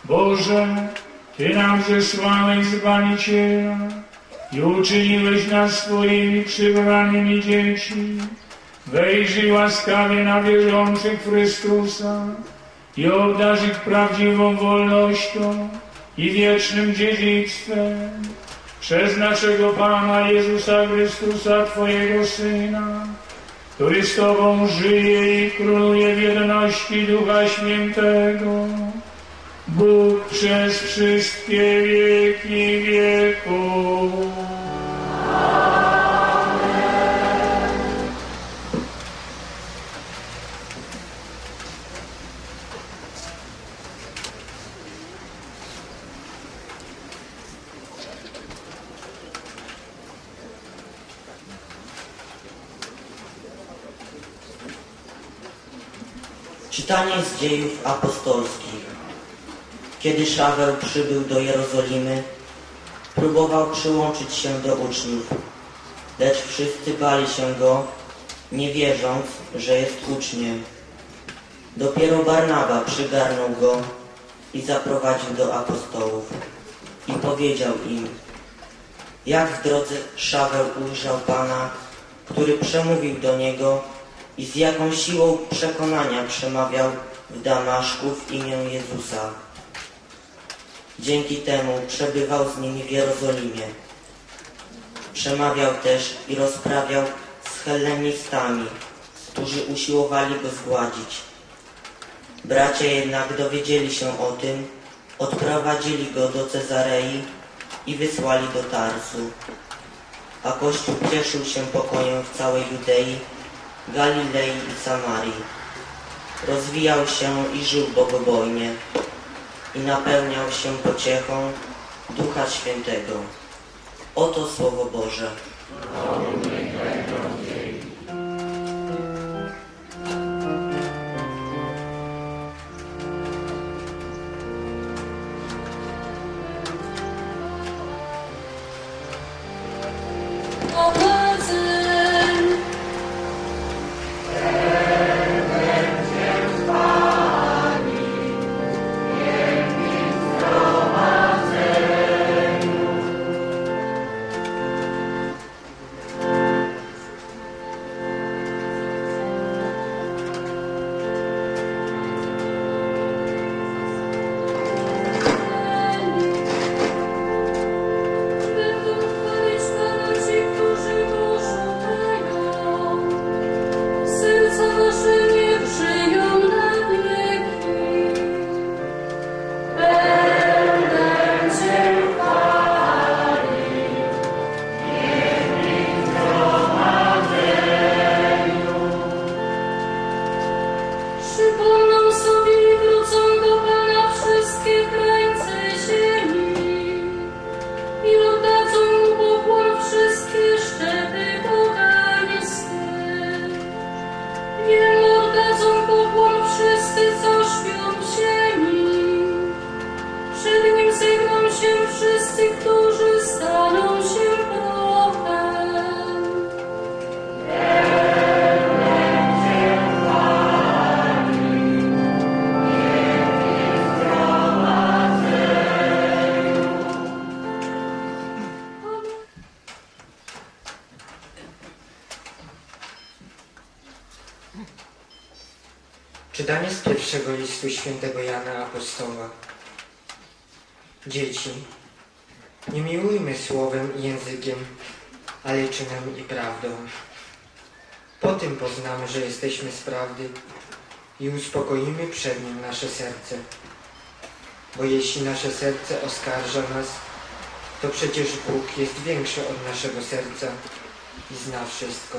Boże, Ty nam zesłałeś Zbawiciela i uczyniłeś nas swoimi przybranymi dziećmi. Wejrzyj łaskawie na wierzących w Chrystusa i obdarz ich prawdziwą wolnością i wiecznym dziedzictwem. Przez naszego Pana Jezusa Chrystusa, Twojego Syna, który z Tobą żyje i króluje w jedności Ducha Świętego, Bóg przez wszystkie wieki wieków. Czytanie z Dziejów Apostolskich. Kiedy Szaweł przybył do Jerozolimy, próbował przyłączyć się do uczniów, lecz wszyscy bali się go, nie wierząc, że jest uczniem. Dopiero Barnaba przygarnął go i zaprowadził do apostołów i powiedział im, jak w drodze Szaweł ujrzał Pana, który przemówił do niego i z jaką siłą przekonania przemawiał w Damaszku w imię Jezusa. Dzięki temu przebywał z nimi w Jerozolimie. Przemawiał też i rozprawiał z hellenistami, którzy usiłowali go zgładzić. Bracia jednak dowiedzieli się o tym, odprowadzili go do Cezarei i wysłali do Tarsu. A Kościół cieszył się pokojem w całej Judei, Galilei i Samarii. Rozwijał się i żył bogobojnie i napełniał się pociechą Ducha Świętego. Oto Słowo Boże. Czytanie z pierwszego listu świętego Jana Apostoła. Dzieci, nie miłujmy słowem i językiem, ale czynem i prawdą. Po tym poznamy, że jesteśmy z prawdy i uspokoimy przed Nim nasze serce. Bo jeśli nasze serce oskarża nas, to przecież Bóg jest większy od naszego serca i zna wszystko.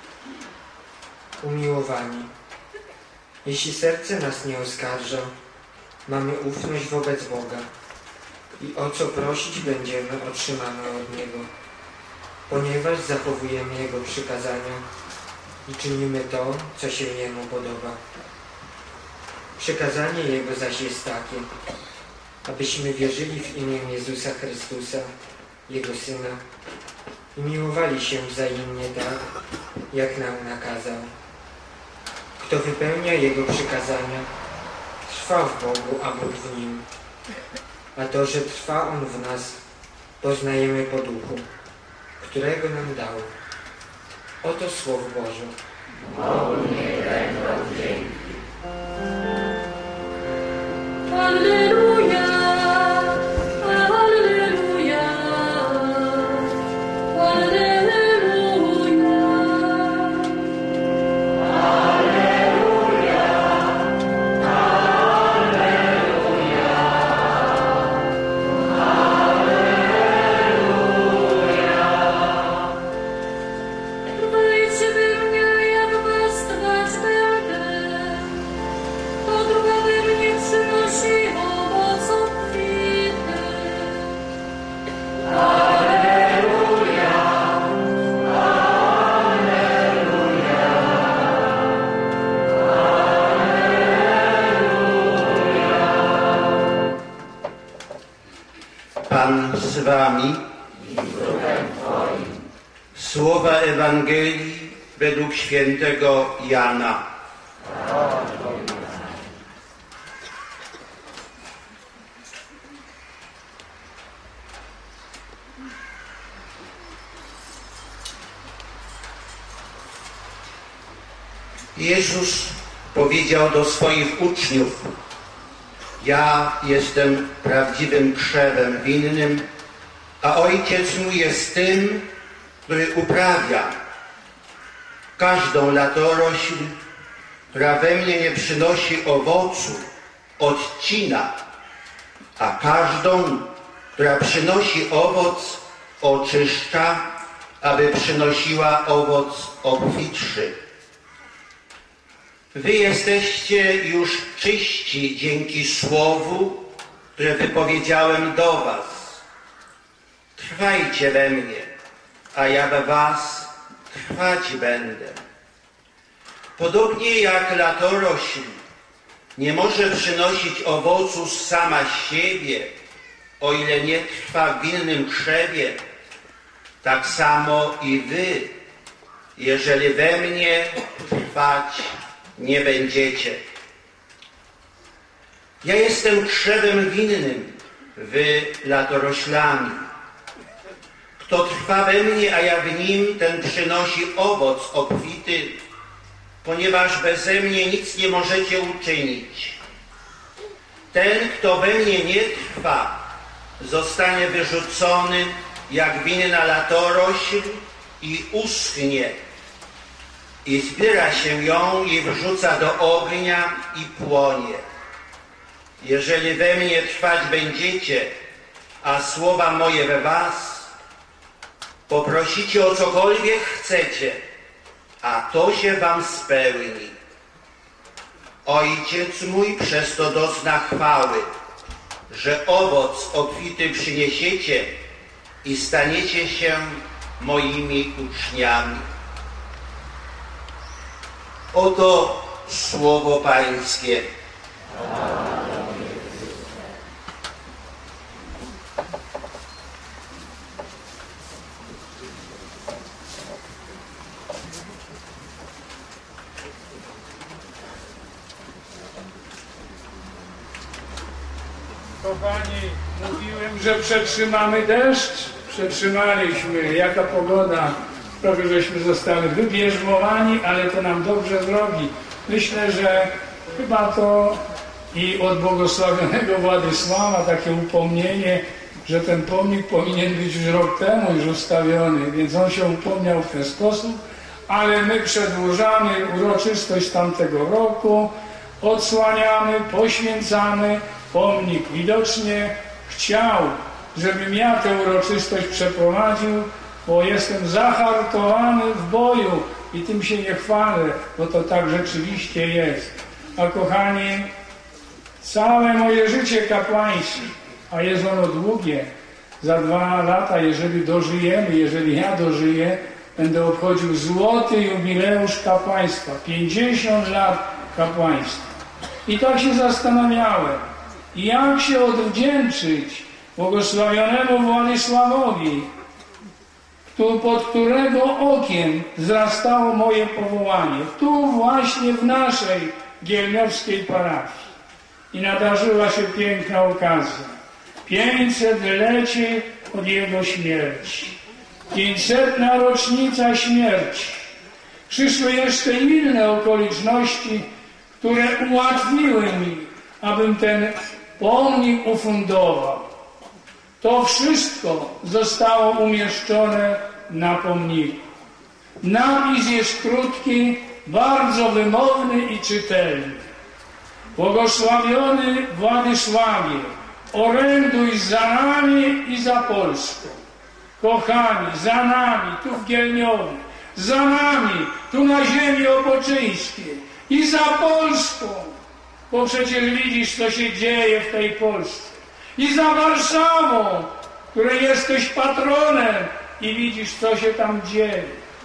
Umiłowani, jeśli serce nas nie oskarża, mamy ufność wobec Boga i o co prosić będziemy, otrzymamy od Niego, ponieważ zachowujemy Jego przykazania i czynimy to, co się Jemu podoba. Przykazanie Jego zaś jest takie, abyśmy wierzyli w imię Jezusa Chrystusa, Jego Syna, i miłowali się wzajemnie tak, jak nam nakazał. Kto wypełnia Jego przykazania, trwa w Bogu, a Bóg w nim. a to, że trwa On w nas, poznajemy po duchu, którego nam dał. Oto Słowo Boże. Alleluja, alleluja, alleluja. Trwajcie we mnie, ja w was trwać będę. To druga we mnie przynosi owoc obfity. Alleluja, alleluja, alleluja. Pan z wami. Słowa Ewangelii według świętego Jana. Jezus powiedział do swoich uczniów: ja jestem prawdziwym krzewem winnym, a Ojciec mój jest tym, który uprawia. Każdą latorośl, która we mnie nie przynosi owocu, odcina, a każdą, która przynosi owoc, oczyszcza, aby przynosiła owoc obfitszy. Wy jesteście już czyści dzięki słowu, które wypowiedziałem do was. Trwajcie we mnie, a ja we was trwać będę. Podobnie jak latorośl nie może przynosić owocu sama z siebie, o ile nie trwa w innym krzewie, tak samo i wy, jeżeli we mnie trwać nie będziecie. Ja jestem krzewem winnym, wy latoroślami. Kto trwa we mnie, a ja w nim, ten przynosi owoc obfity, ponieważ beze mnie nic nie możecie uczynić. Ten, kto we mnie nie trwa, zostanie wyrzucony jak winna latorośl i uschnie. I zbiera się ją i wrzuca do ognia i płonie. Jeżeli we mnie trwać będziecie, a słowa moje we was, poprosicie o cokolwiek chcecie, a to się wam spełni. Ojciec mój przez to dozna chwały, że owoc obfity przyniesiecie i staniecie się moimi uczniami. Oto słowo Pańskie. Kochani, mówiłem, że przetrzymamy deszcz. Przetrzymaliśmy. Jaka pogoda. Prawie żeśmy zostali wybierzmowani, ale to nam dobrze zrobi. Myślę, że chyba to i od błogosławionego Władysława takie upomnienie, że ten pomnik powinien być już rok temu już ustawiony, więc on się upomniał w ten sposób, ale my przedłużamy uroczystość tamtego roku, odsłaniamy, poświęcamy. Pomnik widocznie chciał, żebym ja tę uroczystość przeprowadził, bo jestem zahartowany w boju i tym się nie chwalę, bo to tak rzeczywiście jest. A kochani, całe moje życie kapłańskie, a jest ono długie, za dwa lata, jeżeli dożyjemy, jeżeli ja dożyję, będę obchodził złoty jubileusz kapłaństwa, pięćdziesiąt lat kapłaństwa. I tak się zastanawiałem, jak się odwdzięczyć błogosławionemu Władysławowi, pod którego okiem wzrastało moje powołanie, tu właśnie w naszej gielniowskiej parafii. i nadarzyła się piękna okazja. pięćsetlecie od jego śmierci. pięćsetna rocznica śmierci. Przyszły jeszcze inne okoliczności, które ułatwiły mi, abym ten pomnik ufundował. To wszystko zostało umieszczone na pomniku. Napis jest krótki, bardzo wymowny i czytelny. Błogosławiony Władysławie, oręduj za nami i za Polską. Kochani, za nami, tu w Gielniowie, za nami, tu na ziemi opoczyńskiej i za Polską, bo przecież widzisz, co się dzieje w tej Polsce. I za Warszawą, której jesteś patronem i widzisz, co się tam dzieje.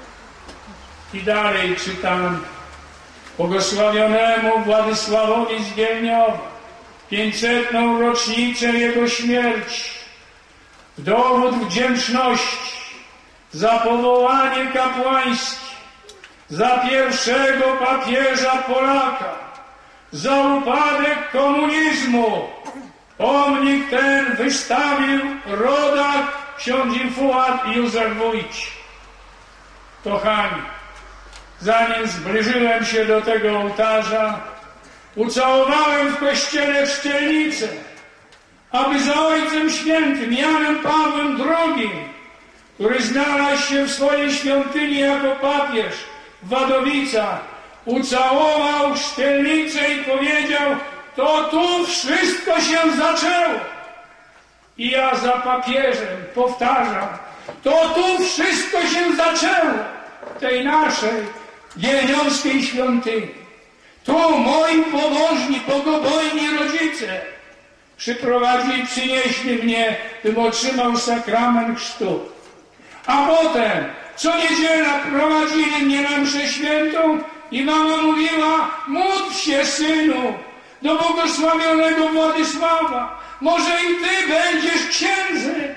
I dalej czytam: błogosławionemu Władysławowi z Gielniowa, pięćsetną rocznicę jego śmierci, w dowód wdzięczności za powołanie kapłańskie, za pierwszego papieża Polaka, za upadek komunizmu, pomnik ten wystawił rodak ksiądz Fuad Józef Wójcik. Kochani, zanim zbliżyłem się do tego ołtarza, ucałowałem w kościele czcielnicę, aby za Ojcem Świętym Janem Pawłem drugim, który znalazł się w swojej świątyni jako papież w Wadowicach, ucałował czcielnicę i powiedział: to tu wszystko się zaczęło. I ja za papieżem powtarzam: to tu wszystko się zaczęło, w tej naszej gielniowskiej świątyni. Tu moi pobożni, bogobojni rodzice przyprowadzili, przynieśli mnie, bym otrzymał sakrament chrztu. A potem co niedziela prowadzili mnie na mszę świętą i mama mówiła: módl się, synu, do błogosławionego Władysława, może i ty będziesz księdzem.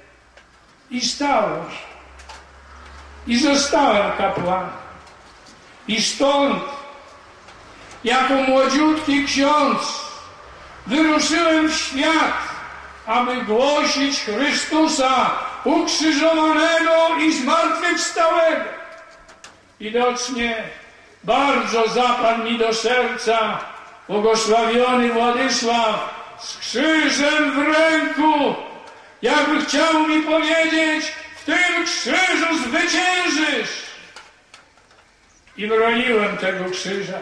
I stało się. I zostałem kapłanem. I stąd, jako młodziutki ksiądz, wyruszyłem w świat, aby głosić Chrystusa ukrzyżowanego i zmartwychwstałego. Widocznie bardzo zapadł mi do serca błogosławiony Władysław z krzyżem w ręku, jakby chciał mi powiedzieć: w tym krzyżu zwyciężysz. I broniłem tego krzyża.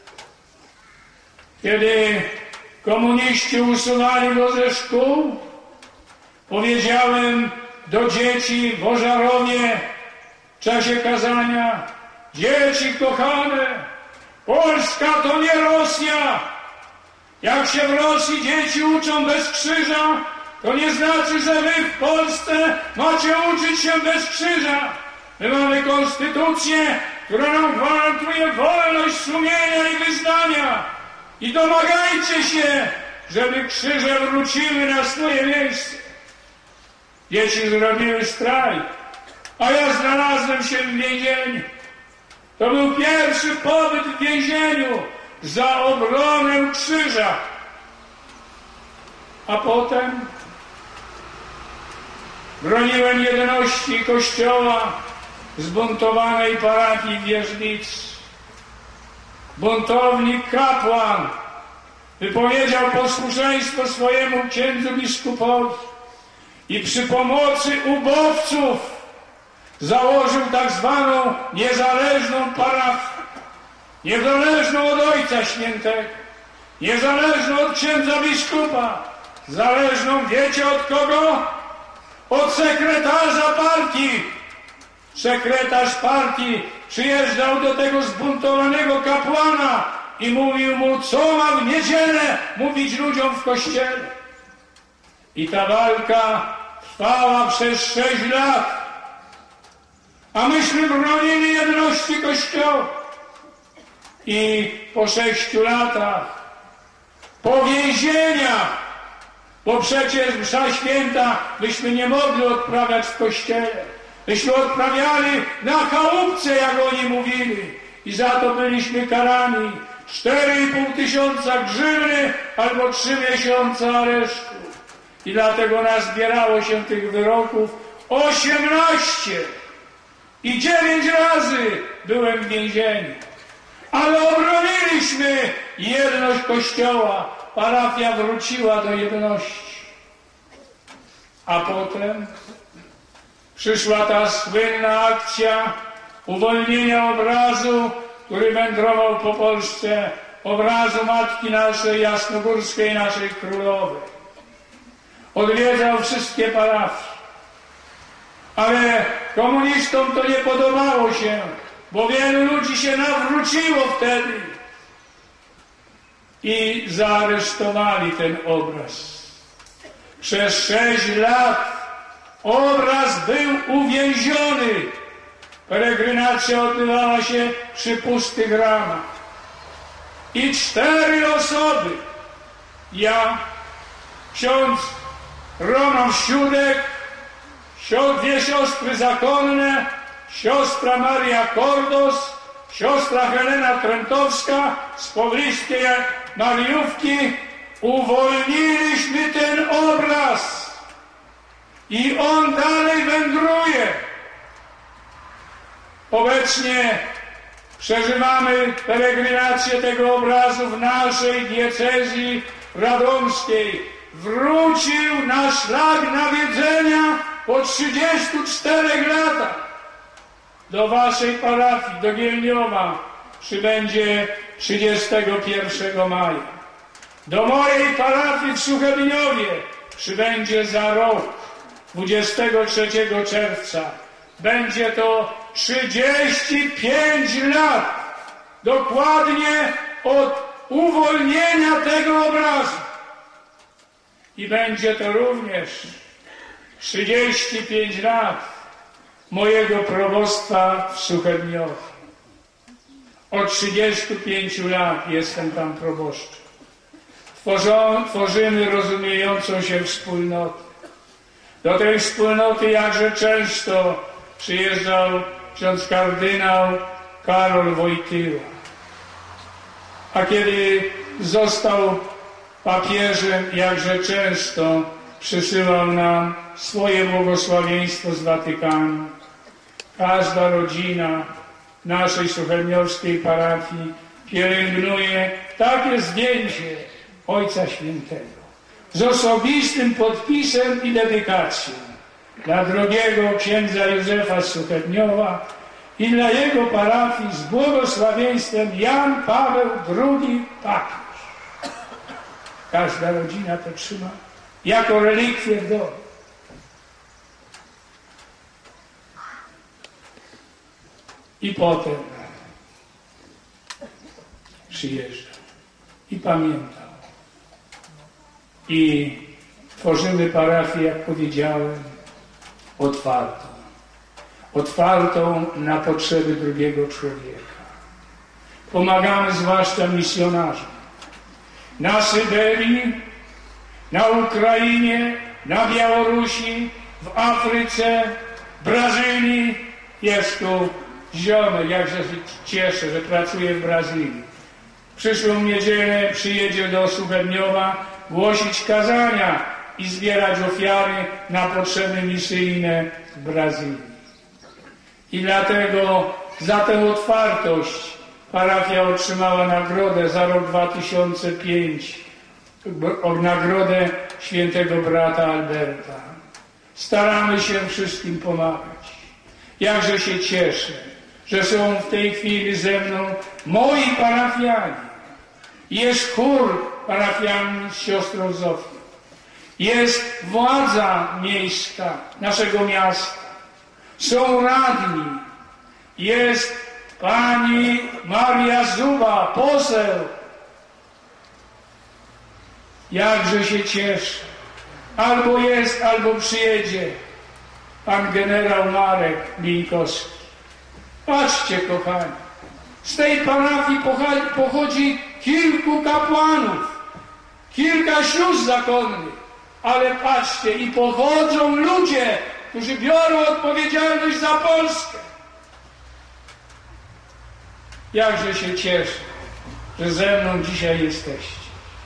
Kiedy komuniści usuwali go ze szkół, powiedziałem do dzieci w Ożarowie w czasie kazania: dzieci kochane, Polska to nie Rosja. Jak się w Rosji dzieci uczą bez krzyża, to nie znaczy, że wy w Polsce macie uczyć się bez krzyża. My mamy konstytucję, która nam gwarantuje wolność sumienia i wyznania. I domagajcie się, żeby krzyże wróciły na swoje miejsce. Dzieci zrobiły strajk, a ja znalazłem się w więzieniu. To był pierwszy pobyt w więzieniu za obronę krzyża. A potem broniłem jedności Kościoła zbuntowanej parafii w Wierznicy. Buntownik kapłan wypowiedział posłuszeństwo swojemu księdzu biskupowi i przy pomocy ubowców założył tak zwaną niezależną parafię, niezależną od Ojca Świętego, niezależną od księdza biskupa, zależną wiecie od kogo? Od sekretarza partii. Sekretarz partii przyjeżdżał do tego zbuntowanego kapłana i mówił mu, co ma w niedzielę mówić ludziom w kościele. I ta walka trwała przez sześć lat, a myśmy bronili jedności Kościoła. I po sześciu latach, po więzieniach, bo przecież msza święta byśmy nie mogli odprawiać w kościele. Myśmy odprawiali na chałupce, jak oni mówili. I za to byliśmy karani. cztery i pół tysiąca grzywny albo trzy miesiące aresztu. I dlatego nazbierało się tych wyroków osiemnaście. I dziewięć razy byłem w więzieniu. Ale obroniliśmy jedność Kościoła. Parafia wróciła do jedności. A potem przyszła ta słynna akcja uwolnienia obrazu, który wędrował po Polsce, obrazu Matki naszej Jasnogórskiej, naszej Królowej. Odwiedzał wszystkie parafie. Ale komunistom to nie podobało się, bo wielu ludzi się nawróciło wtedy i zaaresztowali ten obraz. Przez sześć lat obraz był uwięziony. Peregrinacja odbywała się przy pustych ramach. I cztery osoby, ja, ksiądz Roman Siódek, dwie siostry zakonne, siostra Maria Kordos, siostra Helena Trentowska z pobliskiej Mariówki, uwolniliśmy ten obraz i on dalej wędruje. Obecnie przeżywamy peregrinację tego obrazu w naszej diecezji radomskiej. Wrócił na szlak nawiedzenia po trzydziestu czterech latach. Do waszej parafii, do Gielniowa, przybędzie trzydziestego pierwszego maja. Do mojej parafii w Suchedniowie przybędzie za rok, dwudziestego trzeciego czerwca. Będzie to trzydzieści pięć lat, dokładnie od uwolnienia tego obrazu. I będzie to również trzydzieści pięć lat mojego probostwa w Suchedniowie. Od trzydziestu pięciu lat jestem tam proboszczem. Tworzą, tworzymy rozumiejącą się wspólnotę. Do tej wspólnoty jakże często przyjeżdżał ksiądz kardynał Karol Wojtyła. A kiedy został papieżem, jakże często przysyłał nam swoje błogosławieństwo z Watykanu. Każda rodzina naszej suchedniowskiej parafii pielęgnuje takie zdjęcie Ojca Świętego z osobistym podpisem i dedykacją dla drogiego księdza Józefa z Suchedniowa i dla jego parafii z błogosławieństwem Jan Paweł drugi papież. Każda rodzina to trzyma jako relikwię w domu. I potem przyjeżdżał i pamiętał. I tworzymy parafię, jak powiedziałem, otwartą. Otwartą na potrzeby drugiego człowieka. Pomagamy zwłaszcza misjonarzom. Na Syberii, na Ukrainie, na Białorusi, w Afryce, Brazylii. Jest tu ziomek, jakże się cieszę, że pracuje w Brazylii. Przyszłą niedzielę przyjedzie do Suchedniowa głosić kazania i zbierać ofiary na potrzeby misyjne w Brazylii. I dlatego za tę otwartość parafia otrzymała nagrodę za rok dwa tysiące piąty, nagrodę świętego brata Alberta. Staramy się wszystkim pomagać. Jakże się cieszę, że są w tej chwili ze mną moi parafianie. Jest chór parafialny z siostrą Zofią. Jest władza miejska naszego miasta. Są radni. Jest pani Maria Zuba, poseł. Jakże się cieszę. Albo jest, albo przyjedzie pan generał Marek Lińkowski. Patrzcie, kochani, z tej parafii pochodzi kilku kapłanów, kilka sióstr zakonnych, ale patrzcie, i pochodzą ludzie, którzy biorą odpowiedzialność za Polskę. Jakże się cieszę, że ze mną dzisiaj jesteście.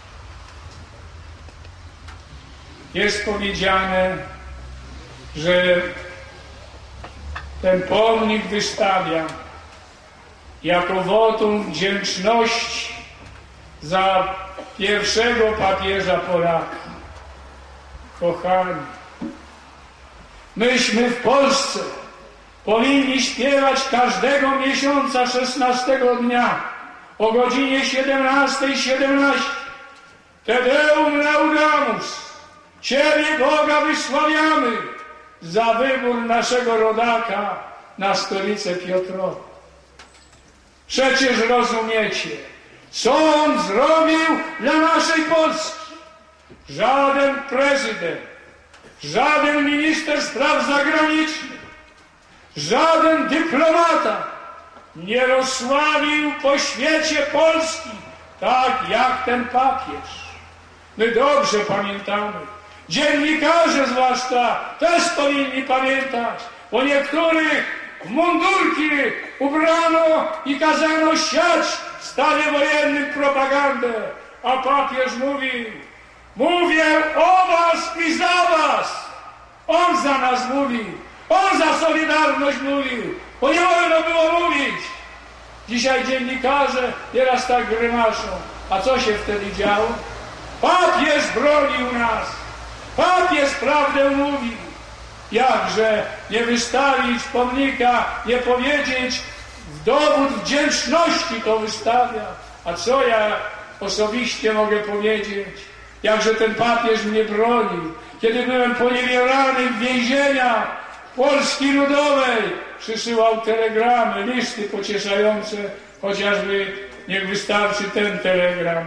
Jest powiedziane, że ten pomnik wystawia jako wotum wdzięczności za pierwszego papieża Polaka. Kochani, myśmy w Polsce powinni śpiewać każdego miesiąca szesnastego dnia o godzinie siedemnastej siedemnaście Te Deum laudamus, Ciebie Boga wysławiamy za wybór naszego rodaka na stolicę Piotrową. Przecież rozumiecie, co on zrobił dla naszej Polski. Żaden prezydent, żaden minister spraw zagranicznych, żaden dyplomata nie rozsławił po świecie Polski tak jak ten papież. My dobrze pamiętamy, dziennikarze zwłaszcza też powinni pamiętać, bo niektórych w mundurki ubrano i kazano siać w stanie wojennym propagandę, a papież mówił: mówię o was i za was. On za nas mówił, on za Solidarność mówił, bo nie wolno było mówić. Dzisiaj dziennikarze nieraz tak grymaszą. A co się wtedy działo? Papież bronił nas, papież prawdę mówił. Jakże nie wystawić pomnika, nie powiedzieć w dowód wdzięczności to wystawia. A co ja osobiście mogę powiedzieć? Jakże ten papież mnie bronił, kiedy byłem poniewierany w więzieniach Polski Ludowej, przysyłał telegramy, listy pocieszające, chociażby niech wystarczy ten telegram.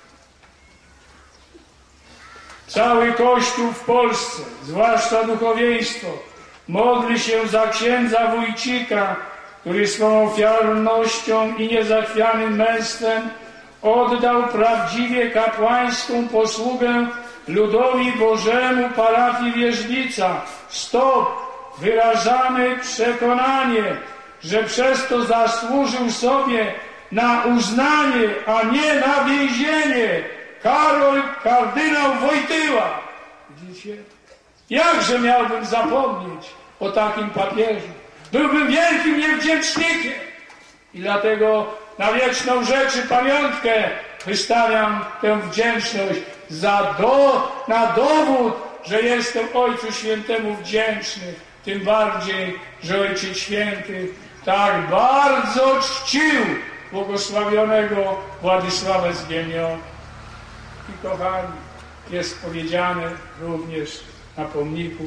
Cały Kościół w Polsce, zwłaszcza duchowieństwo, modli się za księdza Wójcika, który swą ofiarnością i niezachwianym męstwem oddał prawdziwie kapłańską posługę ludowi Bożemu parafii Wierzbica. Stop! Wyrażamy przekonanie, że przez to zasłużył sobie na uznanie, a nie na więzienie, Karol kardynał Wojtyła. Widzicie? Jakże miałbym zapomnieć o takim papieżu? Byłbym wielkim niewdzięcznikiem i dlatego na wieczną rzecz i pamiątkę wystawiam tę wdzięczność za do, na dowód, że jestem Ojcu Świętemu wdzięczny. Tym bardziej, że Ojciec Święty tak bardzo czcił błogosławionego Władysława z Gielniowa. I kochani, jest powiedziane również na pomniku: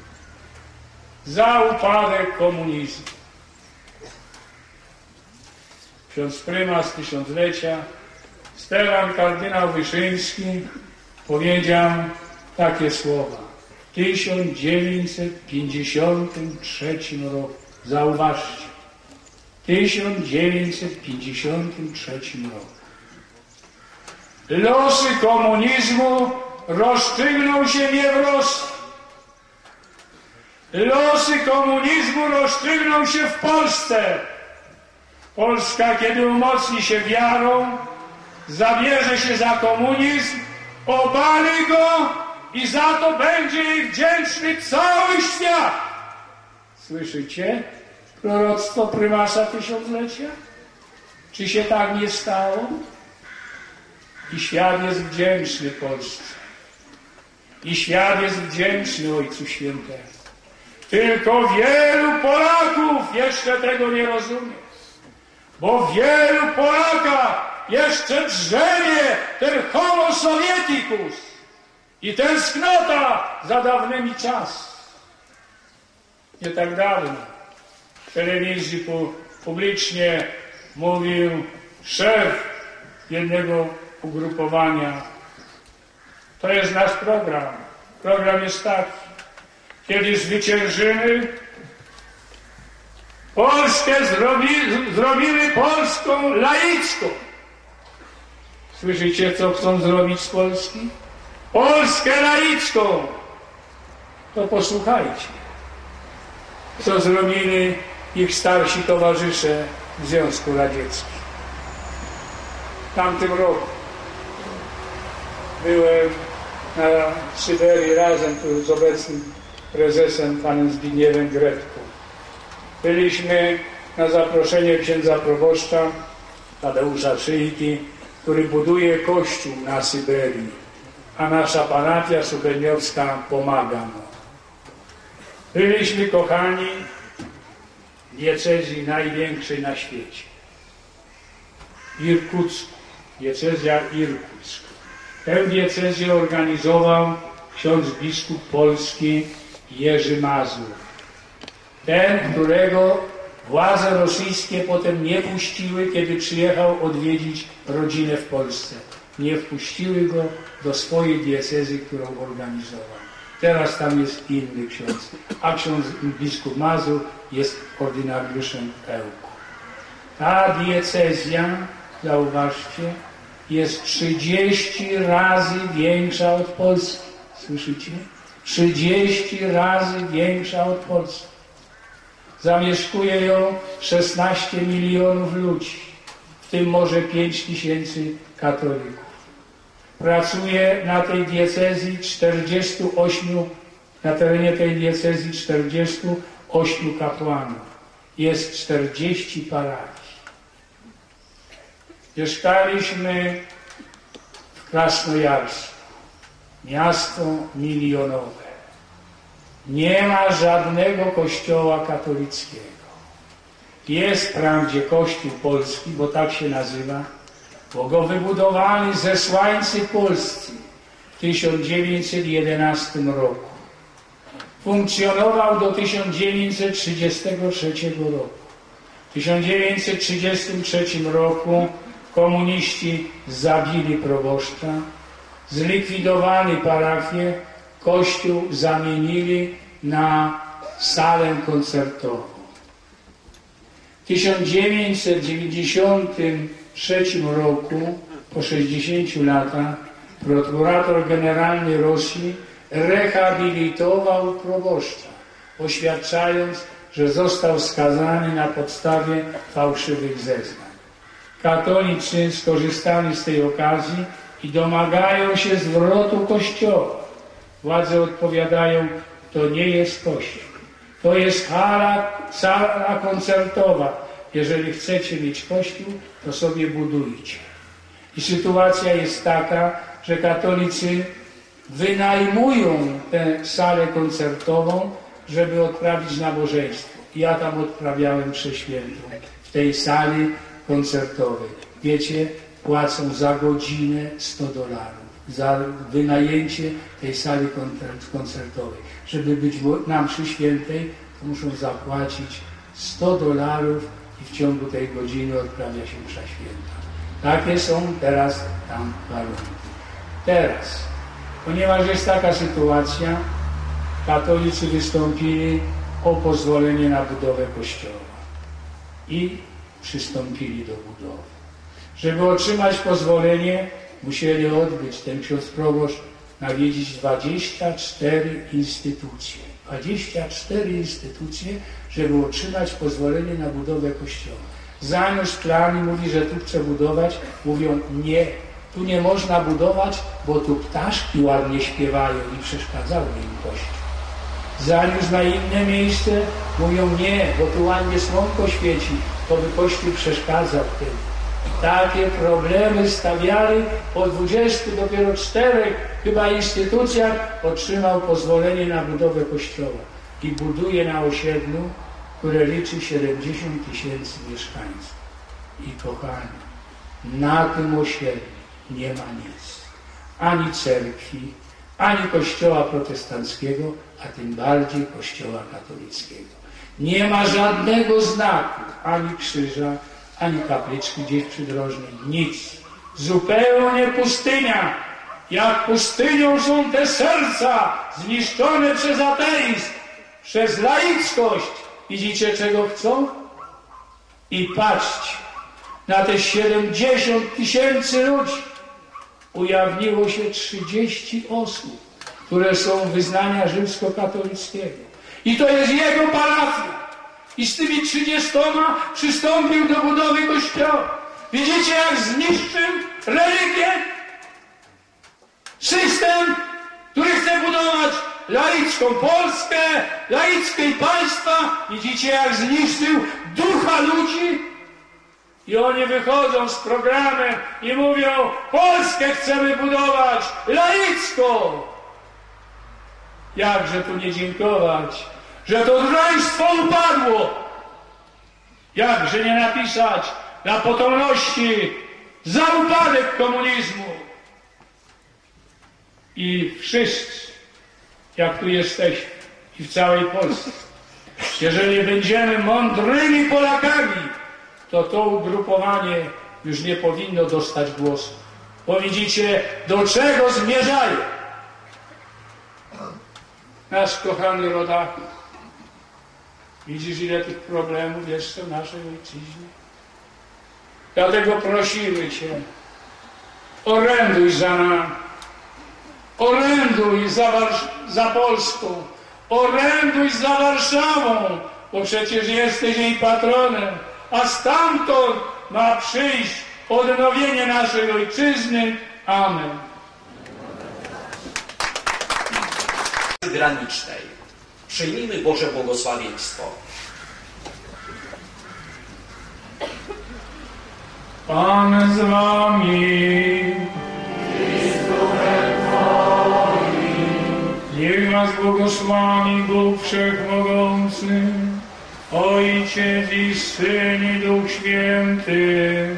za upadek komunizmu. Ksiądz prymas tysiąclecia, Stefan kardynał Wyszyński, powiedział takie słowa w tysiąc dziewięćset pięćdziesiątym trzecim roku. Zauważcie, w tysiąc dziewięćset pięćdziesiątym trzecim roku. Losy komunizmu rozstrzygną się nie w Rosji. Losy komunizmu rozstrzygną się w Polsce. Polska, kiedy umocni się wiarą, zabierze się za komunizm, obali go i za to będzie jej wdzięczny cały świat. Słyszycie proroctwo prymasa tysiąclecia? Czy się tak nie stało? I świat jest wdzięczny Polsce. I świat jest wdzięczny Ojcu Świętemu. Tylko wielu Polaków jeszcze tego nie rozumie. Bo wielu Polaka jeszcze drzemie ten homo sovieticus i tęsknota za dawnymi czasy. Nie tak dawno w telewizji pu publicznie mówił szef jednego ugrupowania: to jest nasz program. Program jest taki: kiedy zwyciężymy, Polskę zrobi, zrobimy Polską laicką. Słyszycie, co chcą zrobić z Polski? Polskę laicką. To posłuchajcie, co zrobili ich starsi towarzysze w Związku Radzieckim. w tamtym roku. Byłem na Syberii razem tu z obecnym prezesem, panem Zbigniewem Gretką. Byliśmy na zaproszenie księdza proboszcza Tadeusza Szyjki, który buduje kościół na Syberii, a nasza parafia sucheniowska pomaga mu. Byliśmy, kochani, w diecezji największej na świecie. Irkucku, diecezja Irkucka. Tę diecezję organizował ksiądz biskup polski Jerzy Mazur. Ten, którego władze rosyjskie potem nie puściły, kiedy przyjechał odwiedzić rodzinę w Polsce. Nie wpuściły go do swojej diecezji, którą organizował. Teraz tam jest inny ksiądz, a ksiądz biskup Mazur jest ordynariuszem Ełku. Ta diecezja, zauważcie, jest trzydzieści razy większa od Polski. Słyszycie? trzydzieści razy większa od Polski. Zamieszkuje ją szesnaście milionów ludzi, w tym może pięć tysięcy katolików. Pracuje na tej diecezji czterdziestu ośmiu, na terenie tej diecezji czterdziestu ośmiu kapłanów. Jest czterdzieści parafii. Mieszkaliśmy w Krasnojarsku, miasto milionowe. Nie ma żadnego kościoła katolickiego. Jest wprawdzie kościół polski, bo tak się nazywa, bo go wybudowali zesłańcy polscy w tysiąc dziewięćset jedenastym roku. Funkcjonował do tysiąc dziewięćset trzydziestego trzeciego roku. W tysiąc dziewięćset trzydziestym trzecim roku komuniści zabili proboszcza, zlikwidowali parafię, kościół zamienili na salę koncertową. W tysiąc dziewięćset dziewięćdziesiątym trzecim roku, po sześćdziesięciu latach, prokurator generalny Rosji rehabilitował proboszcza, oświadczając, że został skazany na podstawie fałszywych zeznań. Katolicy skorzystali z tej okazji i domagają się zwrotu kościoła. Władze odpowiadają, to nie jest kościół. To jest hala, sala koncertowa. Jeżeli chcecie mieć kościół, to sobie budujcie. I sytuacja jest taka, że katolicy wynajmują tę salę koncertową, żeby odprawić nabożeństwo. Ja tam odprawiałem przeświętą w tej sali koncertowej. Wiecie, płacą za godzinę sto dolarów. Za wynajęcie tej sali koncertowej. Żeby być na mszy świętej, to muszą zapłacić sto dolarów i w ciągu tej godziny odprawia się msza święta. Takie są teraz tam warunki. Teraz, ponieważ jest taka sytuacja, katolicy wystąpili o pozwolenie na budowę kościoła i przystąpili do budowy. Żeby otrzymać pozwolenie, musieli odbyć, ten ksiądz proboszcz, nawiedzić dwadzieścia cztery instytucje. dwadzieścia cztery instytucje, żeby otrzymać pozwolenie na budowę kościoła. Zaniósł plan i mówi, że tu chce budować. Mówią, nie, tu nie można budować, bo tu ptaszki ładnie śpiewają i przeszkadzały im kościół. Zaniósł na inne miejsce, mówią, nie, bo tu ładnie słonko świeci, to by kościół przeszkadzał wtedy. Takie problemy stawiali, po dwudziestu dopiero czterech chyba instytucjach otrzymał pozwolenie na budowę kościoła i buduje na osiedlu, które liczy siedemdziesiąt tysięcy mieszkańców. I kochani, na tym osiedlu nie ma nic. Ani cerkwi, ani kościoła protestanckiego, a tym bardziej kościoła katolickiego. Nie ma żadnego znaku, ani krzyża, ani kapliczki gdzieś przydrożnej, nic. Zupełnie pustynia. Jak pustynią są te serca zniszczone przez ateizm, przez laickość. Widzicie, czego chcą? I patrzcie, na te siedemdziesiąt tysięcy ludzi ujawniło się trzydzieści osób, które są wyznania rzymskokatolickiego. I to jest jego parafia. I z tymi trzydziestoma przystąpił do budowy kościoła. Widzicie, jak zniszczył religię? System, który chce budować laicką Polskę, laickie państwa. Widzicie, jak zniszczył ducha ludzi? I oni wychodzą z programem i mówią: Polskę chcemy budować laicką. Jakże tu nie dziękować, że to draństwo upadło. Jakże nie napisać na potomności za upadek komunizmu. I wszyscy, jak tu jesteśmy i w całej Polsce, jeżeli będziemy mądrymi Polakami, to to ugrupowanie już nie powinno dostać głosu. Bo widzicie, do czego zmierzają. Nasz kochany rodaku, widzisz, ile tych problemów jeszcze w naszej ojczyźnie? Dlatego prosimy Cię, oręduj za nami, oręduj za, za Polską, oręduj za Warszawą, bo przecież jesteś jej patronem, a stamtąd ma przyjść odnowienie naszej ojczyzny. Amen. Granicznej. Przyjmijmy Boże błogosławieństwo. Pan z wami. Niech was błogosławi Bóg Wszechmogący, Ojciec i Syn i Duch Święty.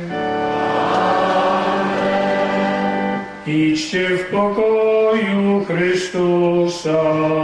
Amen. Idźcie w pokoju Chrystusa.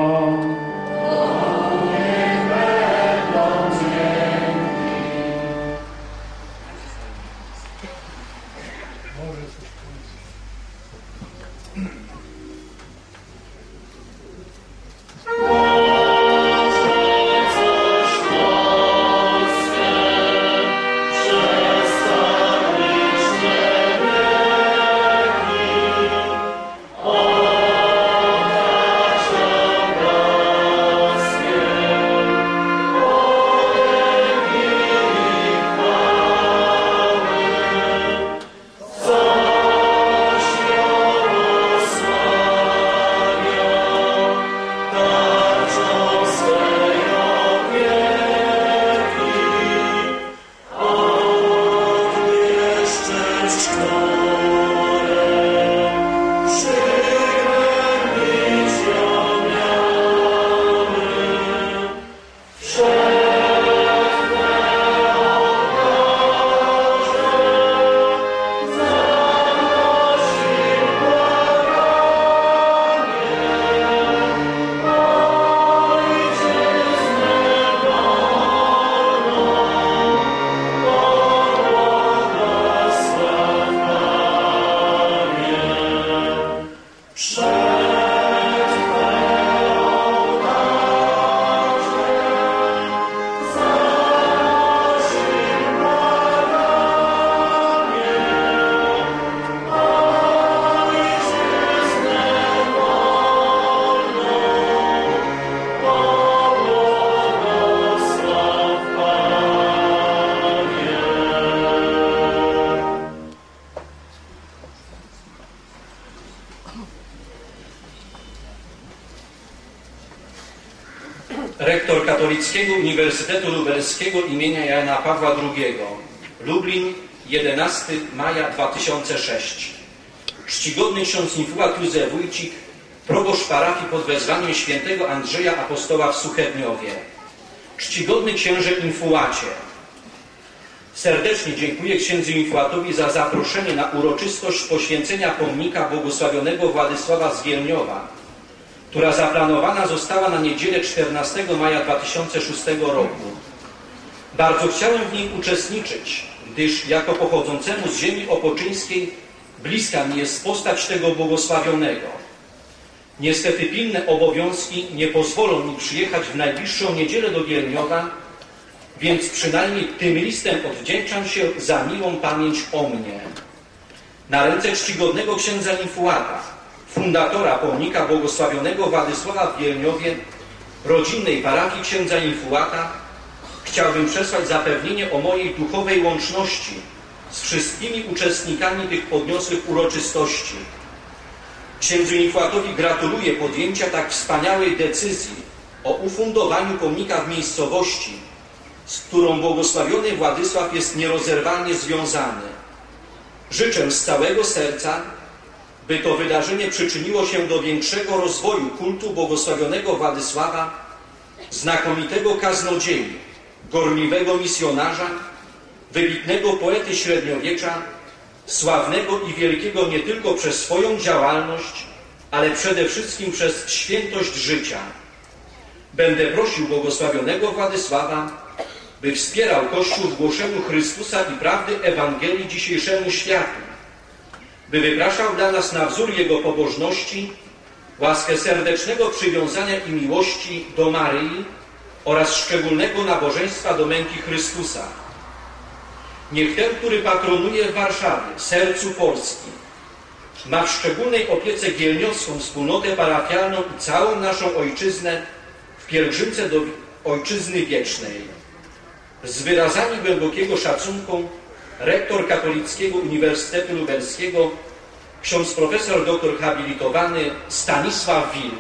Rektor Katolickiego Uniwersytetu Lubelskiego imienia Jana Pawła drugiego. Lublin, jedenastego maja dwa tysiące szóstego. Czcigodny ksiądz Infułat Józef Wójcik, proboszcz parafii pod wezwaniem świętego Andrzeja Apostoła w Suchedniowie. Czcigodny księże Infułacie, serdecznie dziękuję księdzu Infułatowi za zaproszenie na uroczystość poświęcenia pomnika błogosławionego Władysława z Gielniowa, która zaplanowana została na niedzielę czternastego maja dwa tysiące szóstego roku. Bardzo chciałem w niej uczestniczyć, gdyż jako pochodzącemu z ziemi opoczyńskiej bliska mi jest postać tego błogosławionego. Niestety pilne obowiązki nie pozwolą mi przyjechać w najbliższą niedzielę do Gielniowa, więc przynajmniej tym listem odwdzięczam się za miłą pamięć o mnie. Na ręce czcigodnego księdza Infułata, fundatora pomnika błogosławionego Władysława w Gielniowie, rodzinnej parafii księdza Infułata, chciałbym przesłać zapewnienie o mojej duchowej łączności z wszystkimi uczestnikami tych podniosłych uroczystości. Księdzu Infłatowi gratuluję podjęcia tak wspaniałej decyzji o ufundowaniu pomnika w miejscowości, z którą błogosławiony Władysław jest nierozerwalnie związany. Życzę z całego serca, by to wydarzenie przyczyniło się do większego rozwoju kultu błogosławionego Władysława, znakomitego kaznodziei, gorliwego misjonarza, wybitnego poety średniowiecza, sławnego i wielkiego nie tylko przez swoją działalność, ale przede wszystkim przez świętość życia. Będę prosił błogosławionego Władysława, by wspierał Kościół w głoszeniu Chrystusa i prawdy Ewangelii dzisiejszemu światu, by wypraszał dla nas na wzór Jego pobożności łaskę serdecznego przywiązania i miłości do Maryi oraz szczególnego nabożeństwa do męki Chrystusa. Niech ten, który patronuje w Warszawie, sercu Polski, ma w szczególnej opiece gielniowską wspólnotę parafialną i całą naszą ojczyznę w pielgrzymce do Ojczyzny Wiecznej. Z wyrazami głębokiego szacunku rektor Katolickiego Uniwersytetu Lubelskiego, ksiądz profesor doktor habilitowany Stanisław Wilk.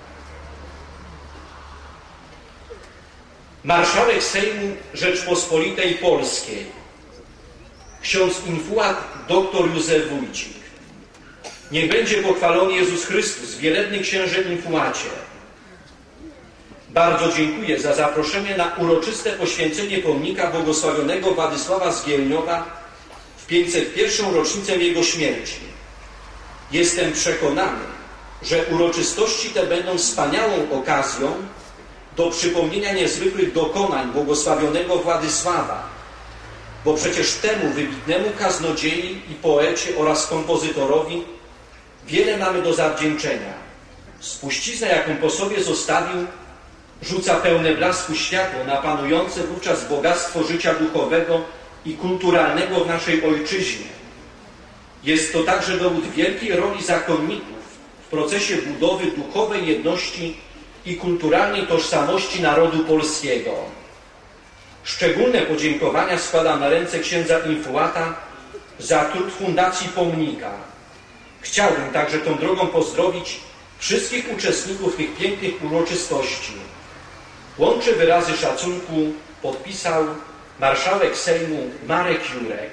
Marszałek Sejmu Rzeczpospolitej Polskiej, ksiądz infuat doktor Józef Wójcik. Niech będzie pochwalony Jezus Chrystus, wielebny księże infuacie. Bardzo dziękuję za zaproszenie na uroczyste poświęcenie pomnika błogosławionego Władysława z Gielniowa w pięćset pierwszą rocznicę jego śmierci. Jestem przekonany, że uroczystości te będą wspaniałą okazją do przypomnienia niezwykłych dokonań błogosławionego Władysława, bo przecież temu wybitnemu kaznodziei i poecie oraz kompozytorowi wiele mamy do zawdzięczenia. Spuścizna, jaką po sobie zostawił, rzuca pełne blasku światło na panujące wówczas bogactwo życia duchowego i kulturalnego w naszej ojczyźnie. Jest to także dowód wielkiej roli zakonników w procesie budowy duchowej jedności i kulturalnej tożsamości narodu polskiego. Szczególne podziękowania składam na ręce księdza infuata za trud fundacji pomnika. Chciałbym także tą drogą pozdrowić wszystkich uczestników tych pięknych uroczystości. Łączy wyrazy szacunku podpisał marszałek Sejmu Marek Jurek.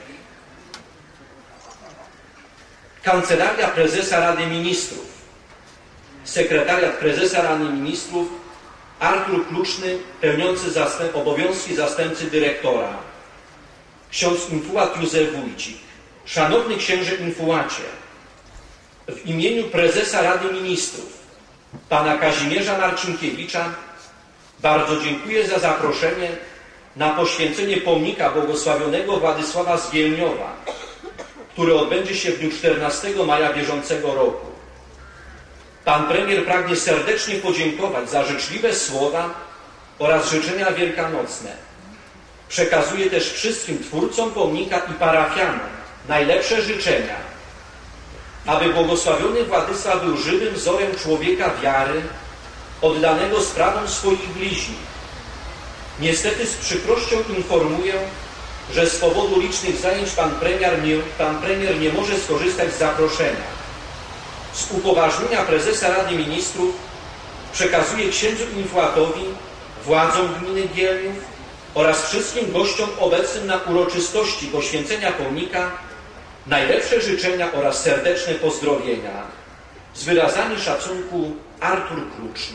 Kancelaria Prezesa Rady Ministrów, Sekretariat Prezesa Rady Ministrów Artur Kluczny, pełniący zastęp, obowiązki zastępcy dyrektora, ksiądz infuat Józef Wójcik. Szanowny księże infuacie, w imieniu Prezesa Rady Ministrów, pana Kazimierza Marcinkiewicza, bardzo dziękuję za zaproszenie na poświęcenie pomnika błogosławionego Władysława z Gielniowa, który odbędzie się w dniu czternastego maja bieżącego roku. Pan premier pragnie serdecznie podziękować za życzliwe słowa oraz życzenia wielkanocne. Przekazuje też wszystkim twórcom pomnika i parafianom najlepsze życzenia, aby błogosławiony Władysław był żywym wzorem człowieka wiary, oddanego sprawom swoich bliźnich. Niestety z przykrością informuję, że z powodu licznych zajęć pan premier nie, pan premier nie może skorzystać z zaproszenia. Z upoważnienia prezesa Rady Ministrów przekazuję księdzu infuatowi, władzom gminy Gielniów oraz wszystkim gościom obecnym na uroczystości poświęcenia pomnika najlepsze życzenia oraz serdeczne pozdrowienia. Z wyrazami szacunku Artur Kluczny.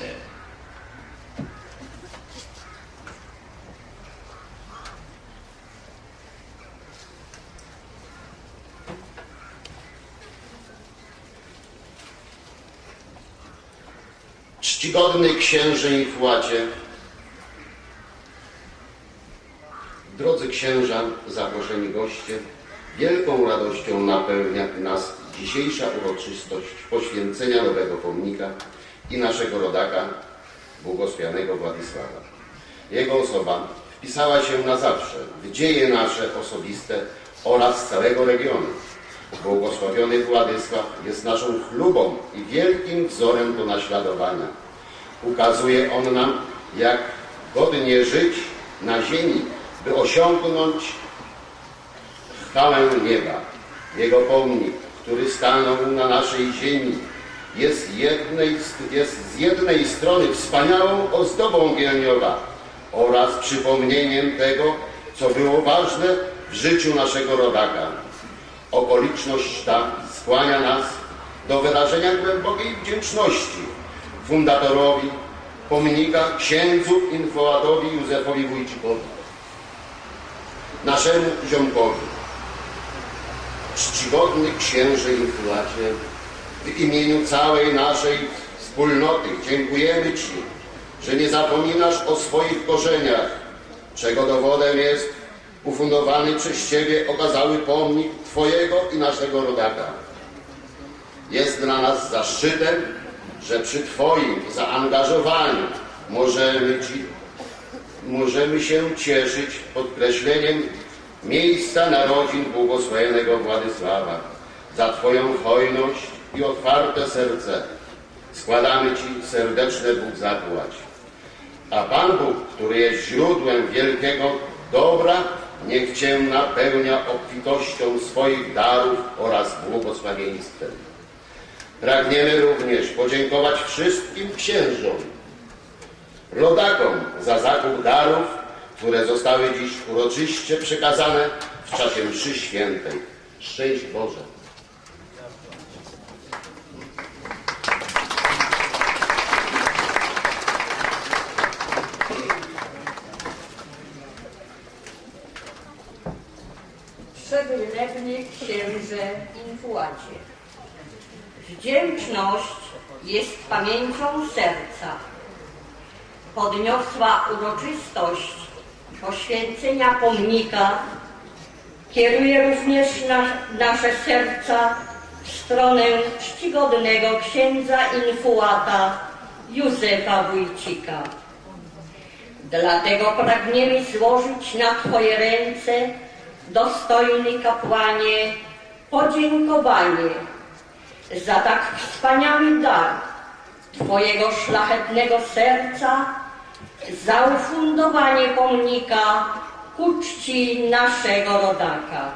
Czcigodny księże infuacie, drodzy księża, zaproszeni goście, wielką radością napełnia nas dzisiejsza uroczystość poświęcenia nowego pomnika i naszego rodaka, błogosławionego Władysława. Jego osoba wpisała się na zawsze w dzieje nasze osobiste oraz całego regionu. Błogosławiony Władysław jest naszą chlubą i wielkim wzorem do naśladowania. Ukazuje on nam, jak godnie żyć na ziemi, by osiągnąć chwałę nieba. Jego pomnik, który stanął na naszej ziemi, jest, jednej, jest z jednej strony wspaniałą ozdobą Gielniowa oraz przypomnieniem tego, co było ważne w życiu naszego rodaka. Okoliczność ta skłania nas do wyrażenia głębokiej wdzięczności fundatorowi pomnika księdzu Infołatowi Józefowi Wójcikowi, naszemu ziomkowi. Czcigodny księże Infołacie, w imieniu całej naszej wspólnoty dziękujemy Ci, że nie zapominasz o swoich korzeniach, czego dowodem jest ufundowany przez Ciebie okazały pomnik Twojego i naszego rodaka. Jest dla nas zaszczytem, że przy Twoim zaangażowaniu możemy, Ci, możemy się cieszyć podkreśleniem miejsca narodzin błogosławionego Władysława. Za Twoją hojność i otwarte serce składamy Ci serdeczne Bóg zapłać. A Pan Bóg, który jest źródłem wielkiego dobra, niech Cię napełnia obfitością swoich darów oraz błogosławieństwem. Pragniemy również podziękować wszystkim księżom, rodakom za zakup darów, które zostały dziś uroczyście przekazane w czasie mszy świętej. Szczęść Boże! Przewylewny księże Infułacie, wdzięczność jest pamięcią serca. Podniosła uroczystość poświęcenia pomnika kieruje również na, nasze serca w stronę czcigodnego księdza Infułata Józefa Wójcika. Dlatego pragniemy złożyć na Twoje ręce, dostojny kapłanie, podziękowanie za tak wspaniały dar Twojego szlachetnego serca, za ufundowanie pomnika ku czci naszego rodaka.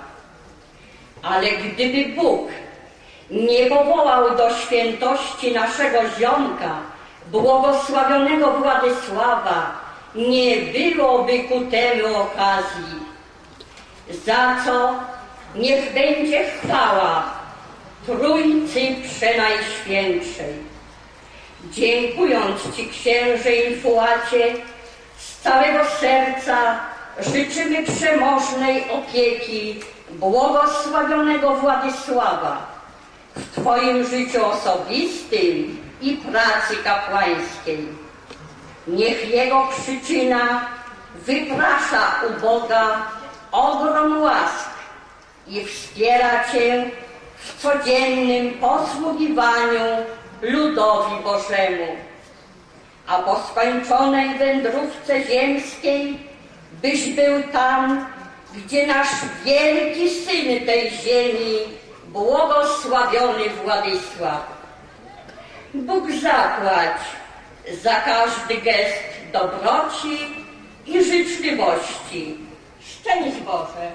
Ale gdyby Bóg nie powołał do świętości naszego ziomka, błogosławionego Władysława, nie byłoby ku temu okazji. Za co niech będzie chwała Trójcy Przenajświętszej. Dziękując Ci, księże Infułacie, z całego serca życzymy przemożnej opieki błogosławionego Władysława w Twoim życiu osobistym i pracy kapłańskiej. Niech jego przyczyna wyprasza u Boga ogrom łask i wspiera Cię w codziennym posługiwaniu ludowi Bożemu. A po skończonej wędrówce ziemskiej byś był tam, gdzie nasz wielki Syn tej ziemi, błogosławiony Władysław. Bóg zapłać za każdy gest dobroci i życzliwości. Szczęść Boże!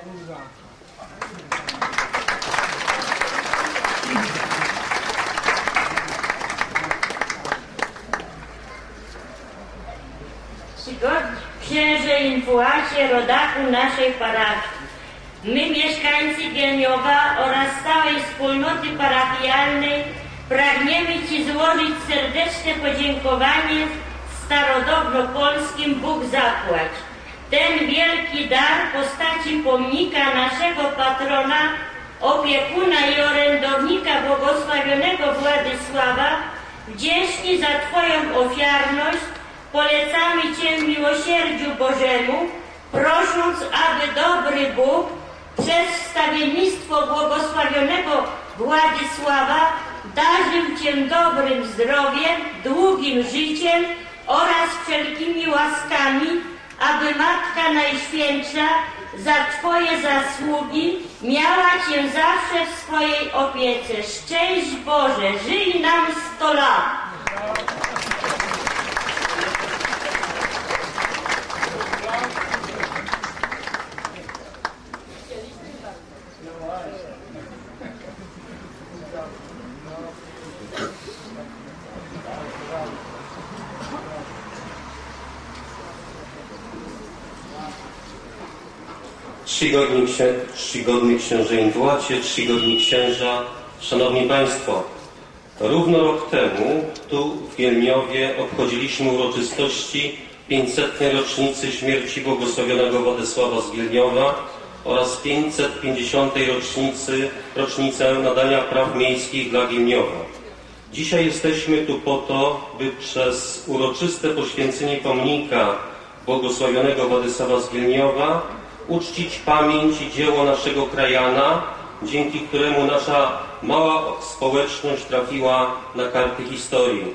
Księże Infułacie, rodaku naszej parafii, my, mieszkańcy Gielniowa oraz całej wspólnoty parafialnej, pragniemy Ci złożyć serdeczne podziękowanie starodawnopolskim Bóg zapłać. Ten wielki dar w postaci pomnika naszego patrona, opiekuna i orędownika błogosławionego Władysława, wdzięczni za Twoją ofiarność, polecamy Cię w miłosierdziu Bożemu, prosząc, aby dobry Bóg przez wstawiennictwo błogosławionego Władysława darzył Cię dobrym zdrowiem, długim życiem oraz wszelkimi łaskami, aby Matka Najświętsza za Twoje zasługi miała Cię zawsze w swojej opiece. Szczęść Boże, żyj nam sto lat! Czcigodni, księ... czcigodny księże Infułacie, czcigodni księża, szanowni państwo, równo rok temu tu w Gielniowie obchodziliśmy uroczystości pięćsetnej rocznicy śmierci błogosławionego Władysława z Gielniowa oraz pięćset pięćdziesiątej rocznicy, rocznicę nadania praw miejskich dla Gielniowa. Dzisiaj jesteśmy tu po to, by przez uroczyste poświęcenie pomnika błogosławionego Władysława z Gielniowa uczcić pamięć i dzieło naszego krajana, dzięki któremu nasza mała społeczność trafiła na karty historii.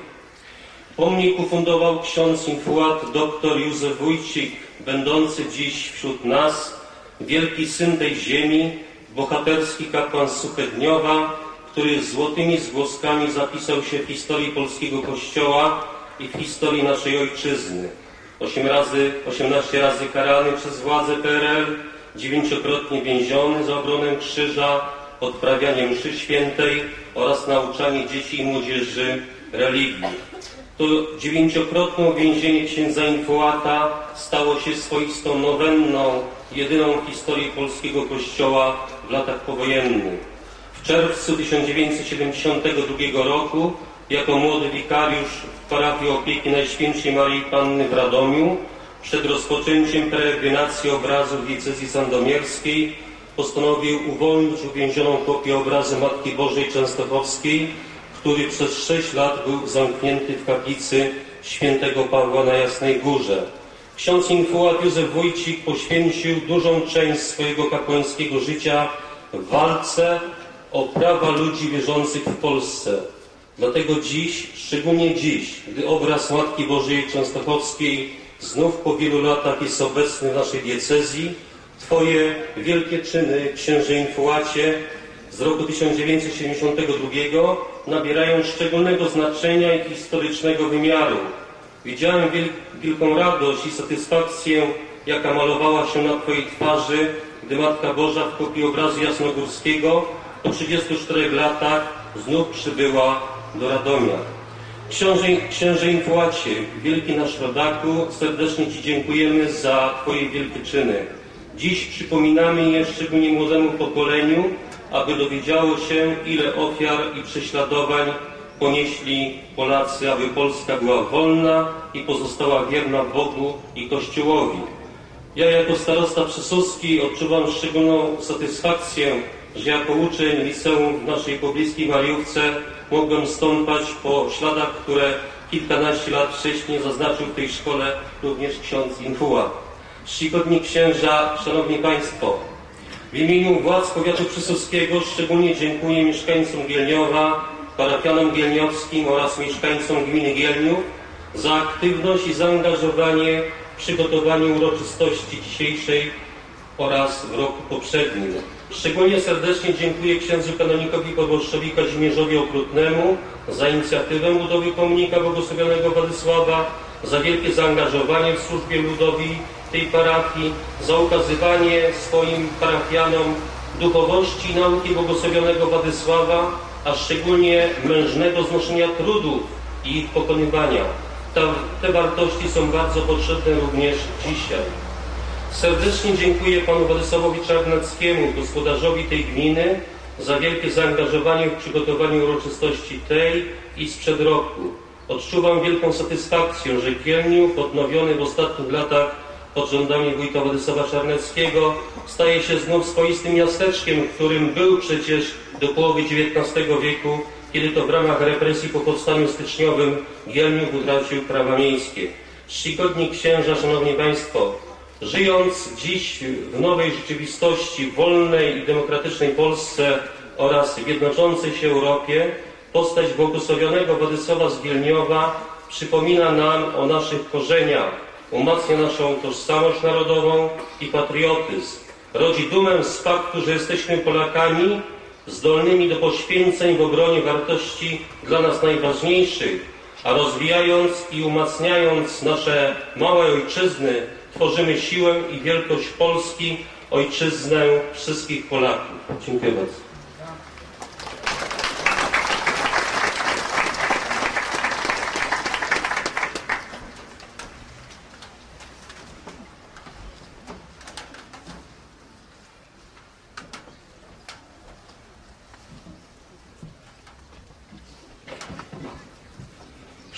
Pomnik ufundował ksiądz infułat dr Józef Wójcik, będący dziś wśród nas, wielki syn tej ziemi, bohaterski kapłan z Suchedniowa, który złotymi zgłoskami zapisał się w historii polskiego Kościoła i w historii naszej ojczyzny. Osiem razy, osiemnaście razy karany przez władze P R L, dziewięciokrotnie więziony za obronę krzyża, odprawianie mszy świętej oraz nauczanie dzieci i młodzieży religii. To dziewięciokrotne uwięzienie księdza infułata stało się swoistą nowenną, jedyną w historii polskiego Kościoła w latach powojennych. W czerwcu tysiąc dziewięćset siedemdziesiątego drugiego roku jako młody wikariusz w parafii Opieki Najświętszej Maryi Panny w Radomiu przed rozpoczęciem peregrinacji obrazów diecezji sandomierskiej postanowił uwolnić uwięzioną kopię obrazu Matki Bożej Częstochowskiej, który przez sześć lat był zamknięty w kaplicy świętego Pawła na Jasnej Górze. Ksiądz infułat Józef Wójcik poświęcił dużą część swojego kapłańskiego życia w walce o prawa ludzi wierzących w Polsce. Dlatego dziś, szczególnie dziś, gdy obraz Matki Bożej Częstochowskiej znów po wielu latach jest obecny w naszej diecezji, Twoje wielkie czyny, księże infułacie, z roku tysiąc dziewięćset siedemdziesiątego drugiego nabierają szczególnego znaczenia i historycznego wymiaru. Widziałem wielką radość i satysfakcję, jaka malowała się na Twojej twarzy, gdy Matka Boża w kopii obrazu jasnogórskiego po trzydziestu czterech latach znów przybyła do Radomia. Książę, księże infułacie, wielki nasz rodaku, serdecznie Ci dziękujemy za Twoje wielkie czyny. Dziś przypominamy je szczególnie młodemu pokoleniu, aby dowiedziało się, ile ofiar i prześladowań ponieśli Polacy, aby Polska była wolna i pozostała wierna Bogu i Kościołowi. Ja jako starosta przysowski odczuwam szczególną satysfakcję, że jako uczeń liceum w naszej pobliskiej Mariówce mogłem stąpać po śladach, które kilkanaście lat wcześniej zaznaczył w tej szkole również ksiądz infułat. Czcigodni księża, szanowni państwo, w imieniu władz powiatu przysowskiego szczególnie dziękuję mieszkańcom Gielniowa, parafianom gielniowskim oraz mieszkańcom gminy Gielniów za aktywność i zaangażowanie w przygotowaniu uroczystości dzisiejszej oraz w roku poprzednim. Szczególnie serdecznie dziękuję księdzu kanonikowi proboszczowi Kazimierzowi Okrutnemu za inicjatywę budowy pomnika błogosławionego Władysława, za wielkie zaangażowanie w służbie ludowi tej parafii, za ukazywanie swoim parafianom duchowości i nauki błogosławionego Władysława, a szczególnie mężnego znoszenia trudów i ich pokonywania. Ta, te wartości są bardzo potrzebne również dzisiaj. Serdecznie dziękuję panu Władysławowi Czarneckiemu, gospodarzowi tej gminy, za wielkie zaangażowanie w przygotowaniu uroczystości tej i sprzed roku. Odczuwam wielką satysfakcję, że Gielniów, odnowiony w ostatnich latach pod rządami wójta Władysława Czarneckiego, staje się znów swoistym miasteczkiem, którym był przecież do połowy dziewiętnastego wieku, kiedy to w ramach represji po powstaniu styczniowym Gielniów utracił prawa miejskie. Czcigodni księża, szanowni państwo, żyjąc dziś w nowej rzeczywistości, w wolnej i demokratycznej Polsce oraz w jednoczącej się Europie, postać błogosławionego Władysława z Gielniowa przypomina nam o naszych korzeniach, umacnia naszą tożsamość narodową i patriotyzm. Rodzi dumę z faktu, że jesteśmy Polakami zdolnymi do poświęceń w obronie wartości dla nas najważniejszych, a rozwijając i umacniając nasze małe ojczyzny, tworzymy siłę i wielkość Polski, ojczyznę wszystkich Polaków. Dziękuję bardzo.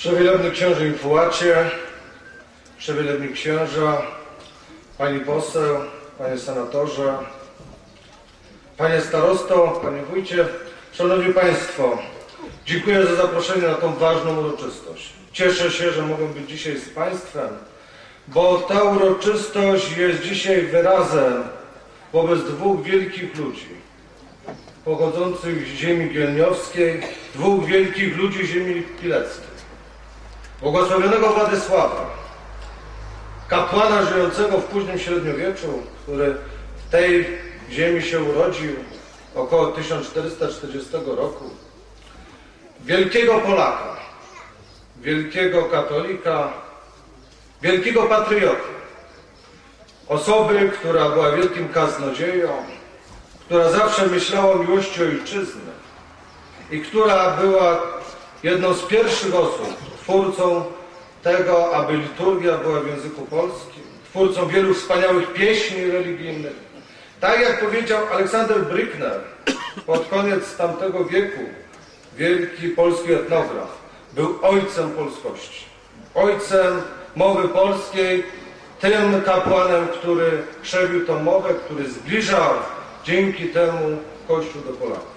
Przewielebny książę Infułacie, przewielebni księża, pani poseł, panie senatorze, panie starosto, panie wójcie, szanowni państwo, dziękuję za zaproszenie na tą ważną uroczystość. Cieszę się, że mogę być dzisiaj z państwem, bo ta uroczystość jest dzisiaj wyrazem wobec dwóch wielkich ludzi pochodzących z ziemi gielniowskiej, dwóch wielkich ludzi ziemi pileckiej. Błogosławionego Władysława, kapłana żyjącego w późnym średniowieczu, który w tej ziemi się urodził około tysiąc czterysta czterdziestego roku. Wielkiego Polaka, wielkiego katolika, wielkiego patrioty. Osoby, która była wielkim kaznodzieją, która zawsze myślała o miłości ojczyzny i która była jedną z pierwszych osób, twórcą tego, aby liturgia była w języku polskim, twórcą wielu wspaniałych pieśni religijnych. Tak jak powiedział Aleksander Brückner, pod koniec tamtego wieku, wielki polski etnograf, był ojcem polskości. Ojcem mowy polskiej, tym kapłanem, który krzewił tą mowę, który zbliżał dzięki temu Kościół do Polaków.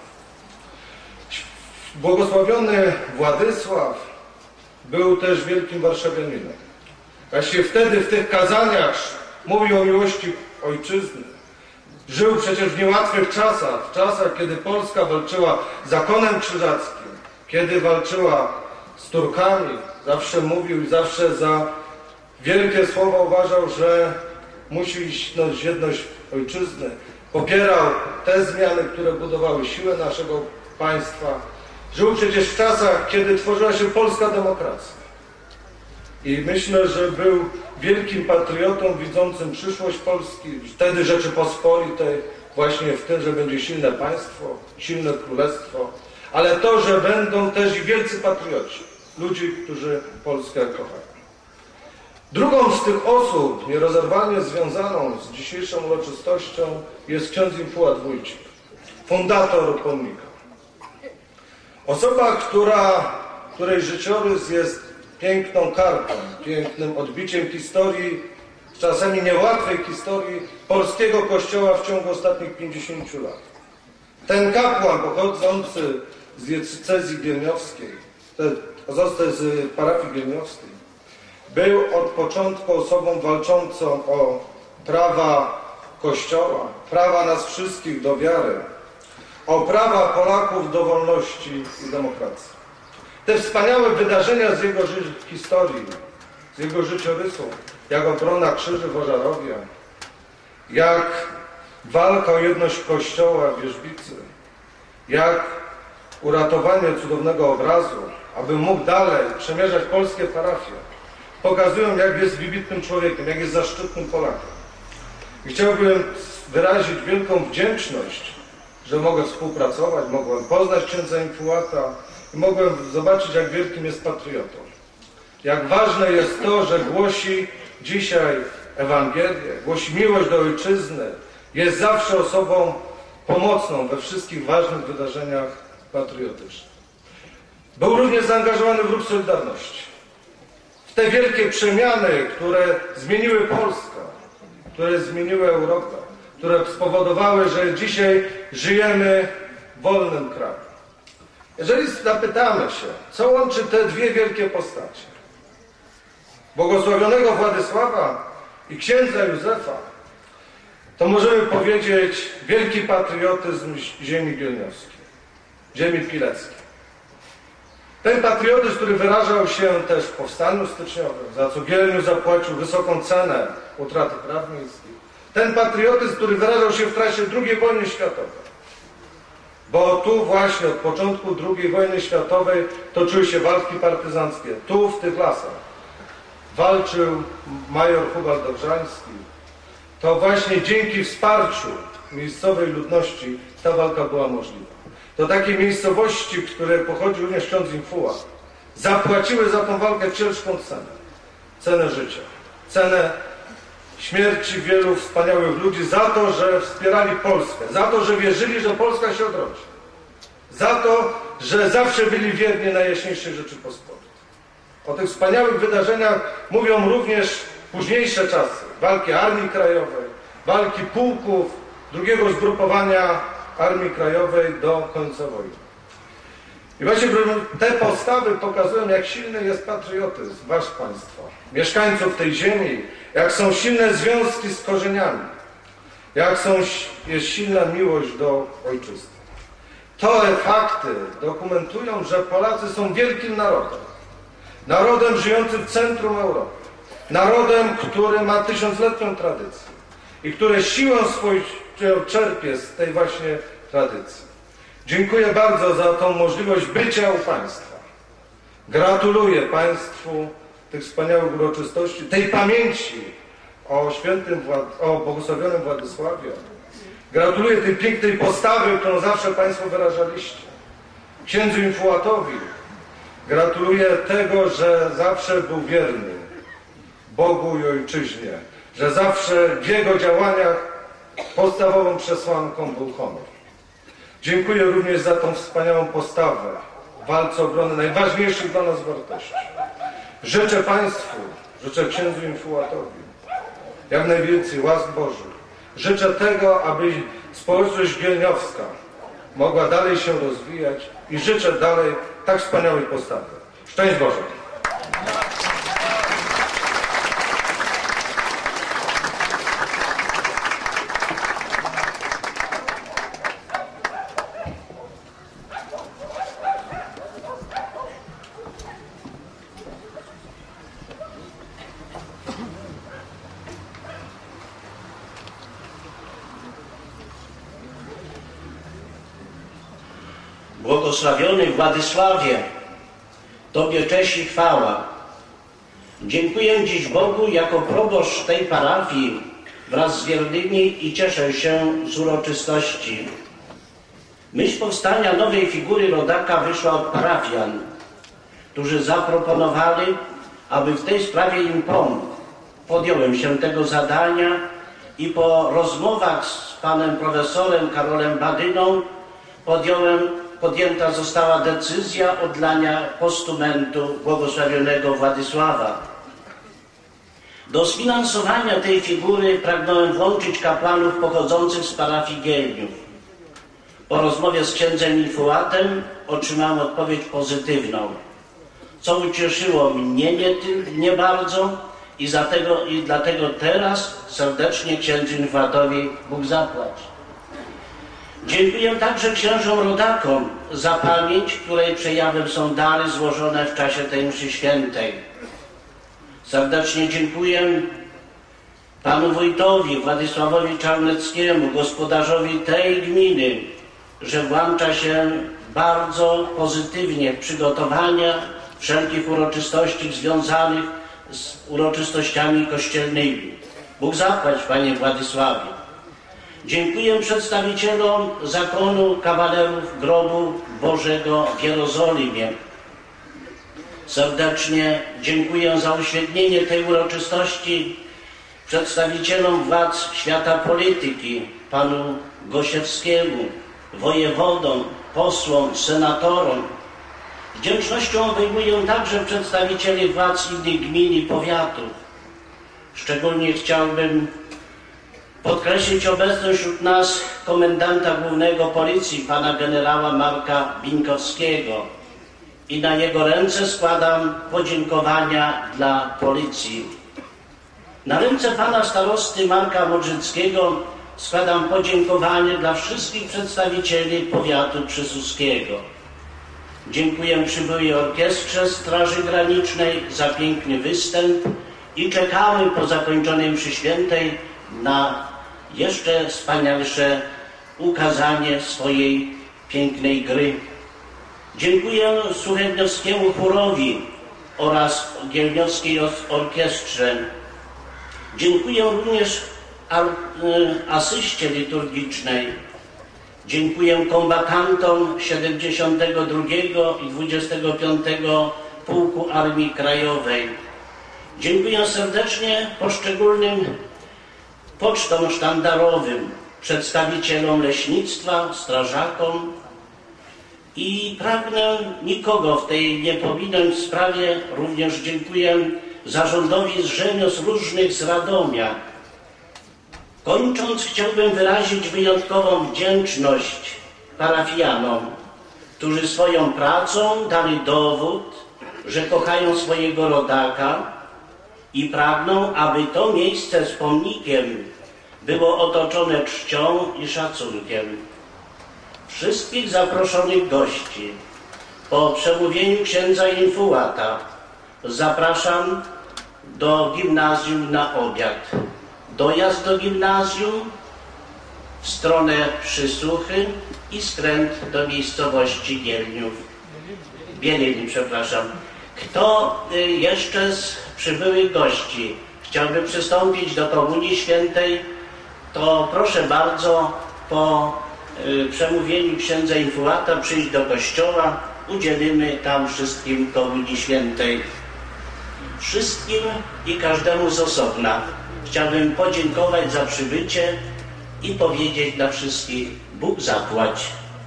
Błogosławiony Władysław był też wielkim warszawianinem. Właśnie wtedy w tych kazaniach mówił o miłości ojczyzny. Żył przecież w niełatwych czasach, w czasach, kiedy Polska walczyła z zakonem krzyżackim, kiedy walczyła z Turkami. Zawsze mówił i zawsze za wielkie słowa uważał, że musi iść jedność ojczyzny. Popierał te zmiany, które budowały siłę naszego państwa. Żył przecież w czasach, kiedy tworzyła się polska demokracja. I myślę, że był wielkim patriotą widzącym przyszłość Polski, wtedy Rzeczypospolitej, właśnie w tym, że będzie silne państwo, silne królestwo, ale to, że będą też i wielcy patrioci, ludzie, którzy Polskę kochają. Drugą z tych osób, nierozerwalnie związaną z dzisiejszą uroczystością, jest ksiądz Infułat Wójcik, fundator pomnika. Osoba, która, której życiorys jest piękną kartą, pięknym odbiciem historii, czasami niełatwej historii polskiego kościoła w ciągu ostatnich pięćdziesięciu lat. Ten kapłan pochodzący z diecezji gielniowskiej, z parafii gielniowskiej, był od początku osobą walczącą o prawa Kościoła, prawa nas wszystkich do wiary, o prawa Polaków do wolności i demokracji. Te wspaniałe wydarzenia z jego historii, z jego życiorysu, jak obrona krzyży w Ożarowie, jak walka o jedność Kościoła w Wierzbicy, jak uratowanie cudownego obrazu, aby mógł dalej przemierzać polskie parafie, pokazują, jak jest wybitnym człowiekiem, jak jest zaszczytnym Polakiem. I chciałbym wyrazić wielką wdzięczność, że mogę współpracować, mogłem poznać księdza Infułata i mogłem zobaczyć, jak wielkim jest patriotą. Jak ważne jest to, że głosi dzisiaj Ewangelię, głosi miłość do ojczyzny, jest zawsze osobą pomocną we wszystkich ważnych wydarzeniach patriotycznych. Był również zaangażowany w ruch Solidarności. W te wielkie przemiany, które zmieniły Polskę, które zmieniły Europę, które spowodowały, że dzisiaj żyjemy w wolnym kraju. Jeżeli zapytamy się, co łączy te dwie wielkie postacie, błogosławionego Władysława i księdza Józefa, to możemy powiedzieć wielki patriotyzm ziemi gielniowskiej, ziemi pileckiej. Ten patriotyzm, który wyrażał się też w powstaniu styczniowym, za co Gielniów zapłacił wysoką cenę utraty praw miejskich. Ten patriotyzm, który wyrażał się w trakcie drugiej wojny światowej. Bo tu właśnie od początku drugiej wojny światowej toczyły się walki partyzanckie. Tu, w tych lasach, walczył major Hubert Dobrzański. To właśnie dzięki wsparciu miejscowej ludności ta walka była możliwa. To takie miejscowości, które pochodził również ksiądz Infułat, zapłaciły za tą walkę ciężką cenę. Cenę życia. Cenę śmierci wielu wspaniałych ludzi za to, że wspierali Polskę. Za to, że wierzyli, że Polska się odrodzi. Za to, że zawsze byli wierni Najjaśniejszej Rzeczypospolitej. O tych wspaniałych wydarzeniach mówią również późniejsze czasy. Walki Armii Krajowej, walki pułków drugiego zgrupowania Armii Krajowej do końca wojny. I właśnie te postawy pokazują, jak silny jest patriotyzm wasz państwa, mieszkańców tej ziemi, jak są silne związki z korzeniami, jak są, jest silna miłość do ojczyzny. Te fakty dokumentują, że Polacy są wielkim narodem. Narodem żyjącym w centrum Europy. Narodem, który ma tysiącletnią tradycję i które siłę swoją czerpie z tej właśnie tradycji. Dziękuję bardzo za tą możliwość bycia u państwa. Gratuluję państwu tych wspaniałych uroczystości, tej pamięci o świętym, Wład o błogosławionym Władysławie. Gratuluję tej pięknej postawy, którą zawsze państwo wyrażaliście. Księdzu Infułatowi gratuluję tego, że zawsze był wierny Bogu i ojczyźnie, że zawsze w jego działaniach podstawową przesłanką był honor. Dziękuję również za tą wspaniałą postawę w walce obrony najważniejszych dla nas wartości. Życzę państwu, życzę księdzu Infułatowi jak najwięcej łask Bożych. Życzę tego, aby społeczność gielniowska mogła dalej się rozwijać i życzę dalej tak wspaniałej postawy. Szczęść Boże! Błogosławiony Władysławie, Tobie cześć i chwała. Dziękuję dziś Bogu jako proboszcz tej parafii wraz z wiernymi i cieszę się z uroczystości. Myśl powstania nowej figury rodaka wyszła od parafian, którzy zaproponowali, aby w tej sprawie im pomóc. Podjąłem się tego zadania i po rozmowach z panem profesorem Karolem Badyną podjąłem podjęta została decyzja oddania postumentu błogosławionego Władysława. Do sfinansowania tej figury pragnąłem włączyć kapłanów pochodzących z parafii Gielniów. Po rozmowie z księdzem Infułatem otrzymałem odpowiedź pozytywną, co ucieszyło mnie nie, nie bardzo i, za tego, i dlatego teraz serdecznie księdzu Infułatowi Bóg zapłać. Dziękuję także księżom rodakom za pamięć, której przejawem są dary złożone w czasie tej mszy świętej. Serdecznie dziękuję panu wójtowi Władysławowi Czarneckiemu, gospodarzowi tej gminy, że włącza się bardzo pozytywnie w przygotowania wszelkich uroczystości związanych z uroczystościami kościelnymi. Bóg zapłać, panie Władysławie. Dziękuję przedstawicielom zakonu kawalerów Grobu Bożego w Jerozolimie. Serdecznie dziękuję za uświetnienie tej uroczystości przedstawicielom władz świata polityki, panu Gosiewskiemu, wojewodom, posłom, senatorom. Wdzięcznością obejmuję także przedstawicieli władz innych gmin i powiatów. Szczególnie chciałbym podkreślić obecność wśród nas komendanta głównego policji, pana generała Marka Binkowskiego i na jego ręce składam podziękowania dla policji. Na ręce pana starosty Marka Modrzyckiego składam podziękowanie dla wszystkich przedstawicieli powiatu przysuskiego. Dziękuję przybyłej orkiestrze Straży Granicznej za piękny występ i czekamy po zakończonej mszy świętej na jeszcze wspanialsze ukazanie swojej pięknej gry. Dziękuję Suchedniowskiemu chórowi oraz Gielniowskiej orkiestrze. Dziękuję również asyście liturgicznej. Dziękuję kombatantom siedemdziesiątego drugiego i dwudziestego piątego Pułku Armii Krajowej. Dziękuję serdecznie poszczególnym pocztom sztandarowym, przedstawicielom leśnictwa, strażakom I pragnę nikogo w tej nie pominąć sprawie. Również dziękuję zarządowi z rzemiosł różnych z Radomia. Kończąc, chciałbym wyrazić wyjątkową wdzięczność parafianom, którzy swoją pracą dali dowód, że kochają swojego rodaka i pragną, aby to miejsce z pomnikiem było otoczone czcią i szacunkiem. Wszystkich zaproszonych gości po przemówieniu księdza Infułata zapraszam do gimnazjum na obiad. Dojazd do gimnazjum w stronę Przysuchy i skręt do miejscowości Gielniów. Bielin, przepraszam. Kto jeszcze z przybyłych gości chciałby przystąpić do Komunii Świętej, to proszę bardzo po przemówieniu księdza Infułata przyjść do kościoła. Udzielimy tam wszystkim Komunii Świętej. Wszystkim i każdemu z osobna chciałbym podziękować za przybycie i powiedzieć dla wszystkich: Bóg zapłać.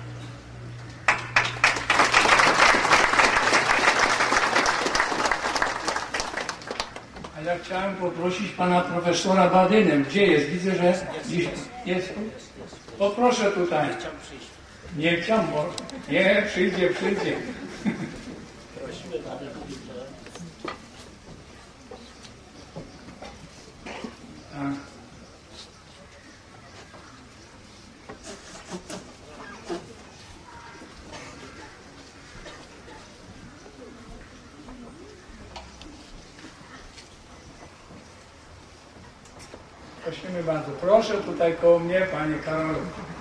A ja chciałem poprosić pana profesora Badynę. Gdzie jest? Widzę, że dziś jest. Poproszę tutaj. Nie chciał, bo nie, przyjdzie, przyjdzie. Prosimy pana. Prosimy bardzo. Proszę tutaj koło mnie, panie Karolu.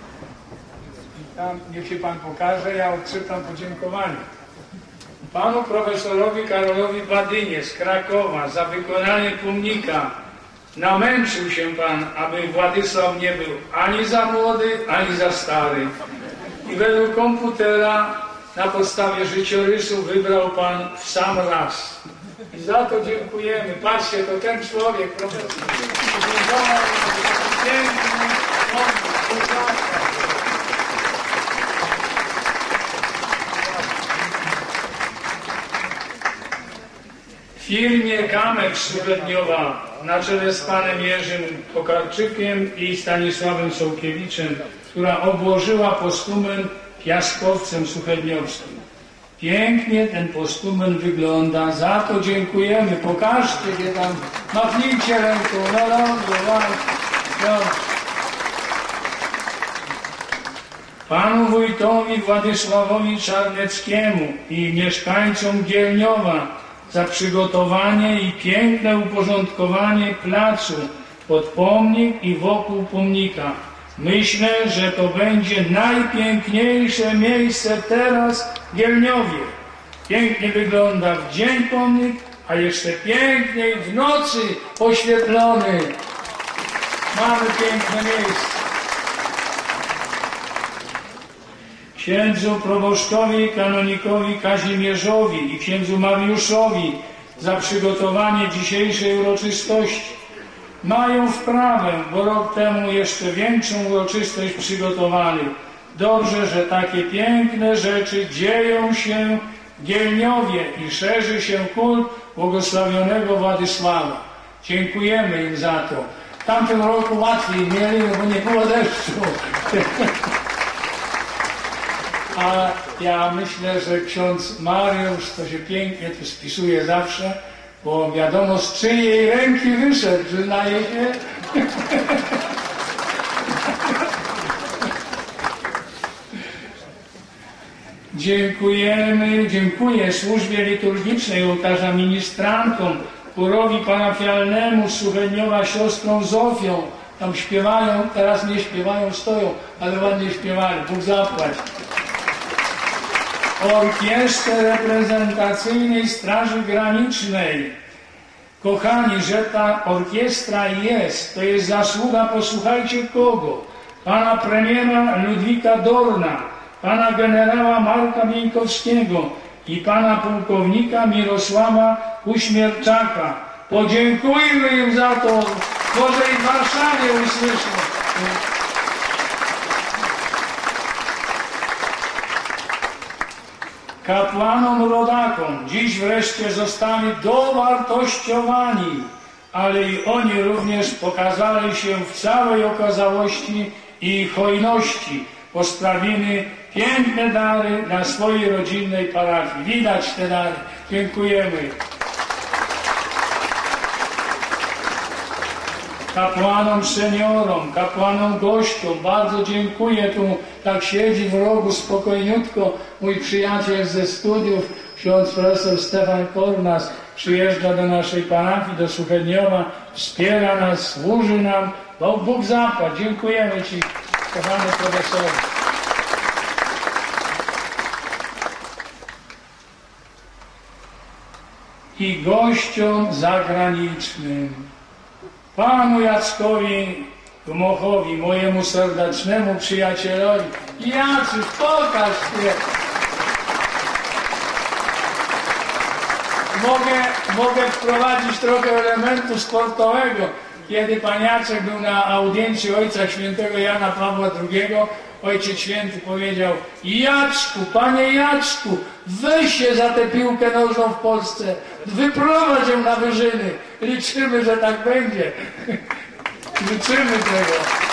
Tam niech się pan pokaże, ja odczytam podziękowanie. Panu profesorowi Karolowi Badynie z Krakowa za wykonanie pomnika namęczył się pan, aby Władysław nie był ani za młody, ani za stary. I według komputera na podstawie życiorysu wybrał pan w sam raz. I za to dziękujemy. Patrzcie, to ten człowiek, profesor. Piękny, w firmie Kamek Suchedniowa na czele z panem Jerzym Tokarczykiem i Stanisławem Sołkiewiczem, która obłożyła postumen piaskowcem suchedniowskim. Pięknie ten postumen wygląda, za to dziękujemy. Pokażcie, gdzie tam, machnijcie ręką, no dobrze, no. Panu wójtowi Władysławowi Czarneckiemu i mieszkańcom Gielniowa za przygotowanie i piękne uporządkowanie placu pod pomnik i wokół pomnika. Myślę, że to będzie najpiękniejsze miejsce teraz w Gielniowie. Pięknie wygląda w dzień pomnik, a jeszcze piękniej w nocy oświetlony. Mamy piękne miejsce. Księdzu proboszczowi, kanonikowi Kazimierzowi i księdzu Mariuszowi za przygotowanie dzisiejszej uroczystości. Mają wprawę, bo rok temu jeszcze większą uroczystość przygotowali. Dobrze, że takie piękne rzeczy dzieją się w Gielniowie i szerzy się kult błogosławionego Władysława. Dziękujemy im za to. W tamtym roku łatwiej mieli, bo nie było deszczu. A ja myślę, że ksiądz Mariusz to się pięknie tu spisuje zawsze, bo wiadomo z czyjej ręki wyszedł, przyznaje się. Dziękujemy, dziękuję służbie liturgicznej ołtarza ministrantom, chórowi parafialnemu z Suchedniowa siostrą Zofią. Tam śpiewają, teraz nie śpiewają, stoją, ale ładnie śpiewali. Bóg zapłać. Orkiestrze reprezentacyjnej Straży Granicznej. Kochani, że ta orkiestra jest, to jest zasługa, posłuchajcie kogo? Pana premiera Ludwika Dorna, pana generała Marka Mieńkowskiego i pana pułkownika Mirosława Uśmierczaka. Podziękujmy im za to, może i w Warszawie usłyszą. kapłanom rodakom dziś wreszcie zostali dowartościowani, ale i oni również pokazali się w całej okazałości i hojności. Postawimy piękne dary na swojej rodzinnej parafii. Widać te dary. Dziękujemy. Kapłanom seniorom, kapłanom gościom, bardzo dziękuję. Tu tak siedzi w rogu spokojniutko mój przyjaciel ze studiów, ksiądz profesor Stefan Kornas, przyjeżdża do naszej parafii, do Suchedniowa, wspiera nas, służy nam. Bo Bóg zapłać. Dziękujemy Ci, kochany profesorze. I gościom zagranicznym, panu Jackowi Dmochowi, mojemu serdecznemu przyjacielowi. Jacek, pokaż się. Mogę, mogę wprowadzić trochę elementu sportowego. Kiedy pan Jacek był na audiencji Ojca Świętego Jana Pawła drugiego, Ojciec Święty powiedział: Jacku, panie Jacku, weź się za tę piłkę nożną w Polsce, wyprowadź ją na wyżyny. Liczymy, że tak będzie. Liczymy tego.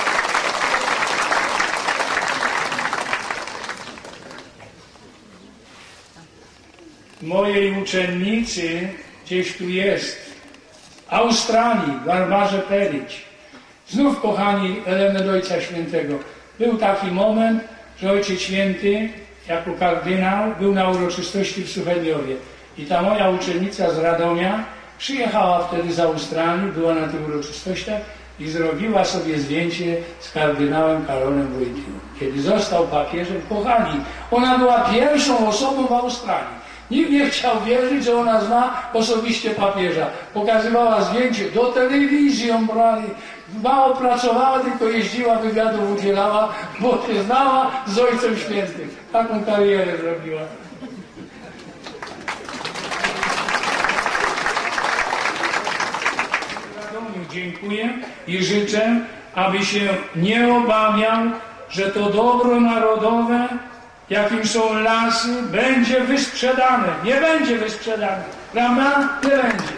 Mojej uczennicy gdzieś tu jest, w Australii, Barbarze Perić. Znów, kochani, element Ojca Świętego. Był taki moment, że Ojciec Święty jako kardynał był na uroczystości w Suchedniowie. I ta moja uczennica z Radomia przyjechała wtedy z Australii, była na tych uroczystościach i zrobiła sobie zdjęcie z kardynałem Karolem Wojtyłą. Kiedy został papieżem, kochani, ona była pierwszą osobą w Australii. Nikt nie chciał wierzyć, że ona zna osobiście papieża. Pokazywała zdjęcie, do telewizji ją brali. Mało pracowała, tylko jeździła, wywiadów udzielała, bo się znała z Ojcem Świętym. Taką karierę zrobiła. Dziękuję i życzę, aby się nie obawiał, że to dobro narodowe, jakim są lasy, będzie wysprzedane. Nie będzie wysprzedane. Prawda? Nie będzie.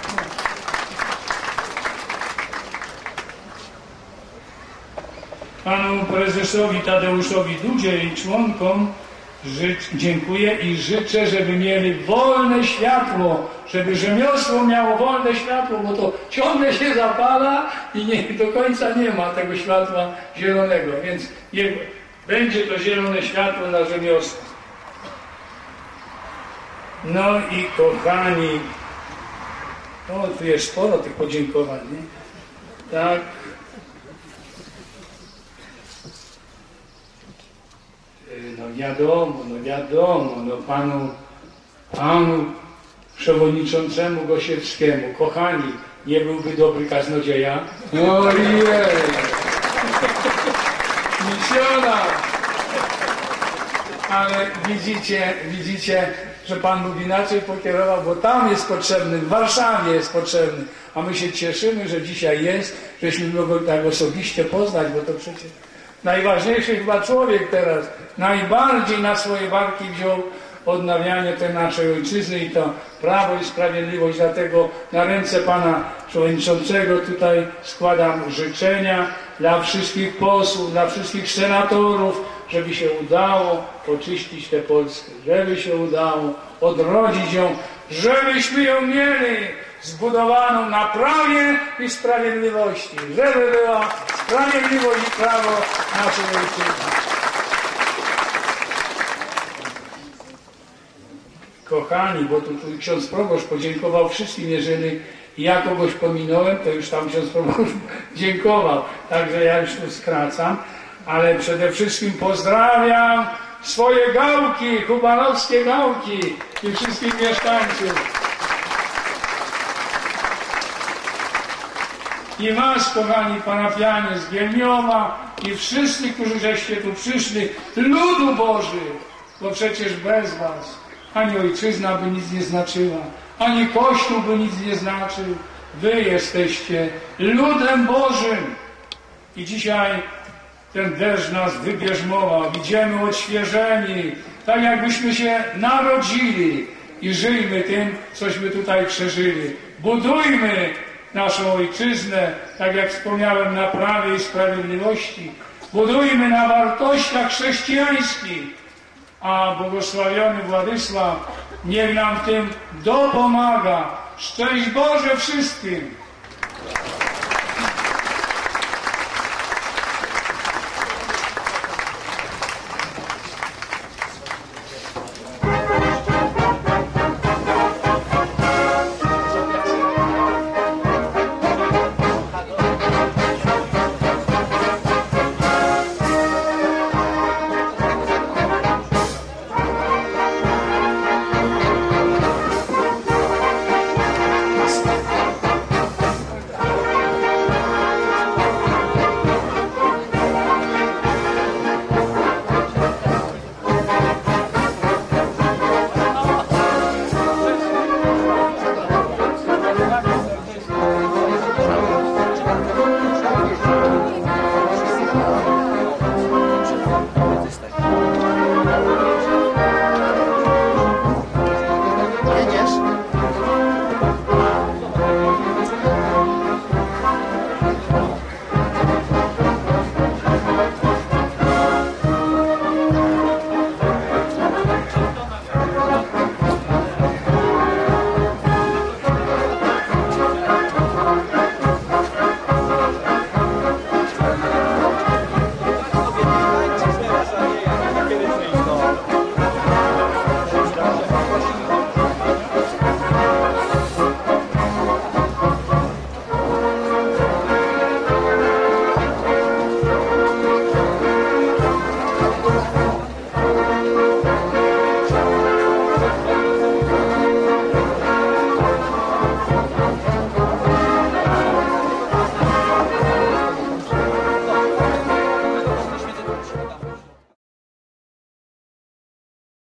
Panu prezesowi Tadeuszowi Dudzie i członkom życz, dziękuję i życzę, żeby mieli wolne światło, żeby rzemiosło miało wolne światło, bo to ciągle się zapala i nie, do końca nie ma tego światła zielonego, więc nie, będzie to zielone światło na rzemiosło. No i kochani, o, tu jest sporo tych podziękowań, nie? Tak. No wiadomo, no wiadomo, no panu, panu przewodniczącemu Gosiewskiemu, kochani, nie byłby dobry kaznodzieja? Ojej! Misjonarz! Ale widzicie, widzicie, że Pan Bóg inaczej pokierował, bo tam jest potrzebny, w Warszawie jest potrzebny, a my się cieszymy, że dzisiaj jest, żeśmy mogli tak osobiście poznać, bo to przecież najważniejszy chyba człowiek teraz, najbardziej na swoje barki wziął odnawianie tej naszej ojczyzny i to Prawo i Sprawiedliwość. Dlatego na ręce Pana Przewodniczącego tutaj składam życzenia dla wszystkich posłów, dla wszystkich senatorów, żeby się udało oczyścić tę Polskę, żeby się udało odrodzić ją, żebyśmy ją mieli zbudowaną na prawie i sprawiedliwości, żeby była sprawiedliwość i prawo naszej ojczyzny. Kochani, bo tu, tu ksiądz proboszcz podziękował wszystkim, jeżeli ja kogoś pominąłem, to już tam ksiądz proboszcz dziękował, także ja już tu skracam, ale przede wszystkim pozdrawiam swoje gałki, kubanowskie gałki i wszystkich mieszkańców. I was, kochani parafianie z Gielniowa i wszyscy, którzy żeście tu przyszli, ludu Boży, bo przecież bez was ani ojczyzna by nic nie znaczyła, ani Kościół by nic nie znaczył. Wy jesteście ludem Bożym. I dzisiaj ten deszcz nas wybierzmował. Idziemy odświeżeni, tak jakbyśmy się narodzili i żyjmy tym, cośmy tutaj przeżyli. Budujmy naszą ojczyznę, tak jak wspomniałem, na prawie i sprawiedliwości. Budujmy na wartościach chrześcijańskich, a błogosławiony Władysław niech nam tym dopomaga. Szczęść Boże wszystkim!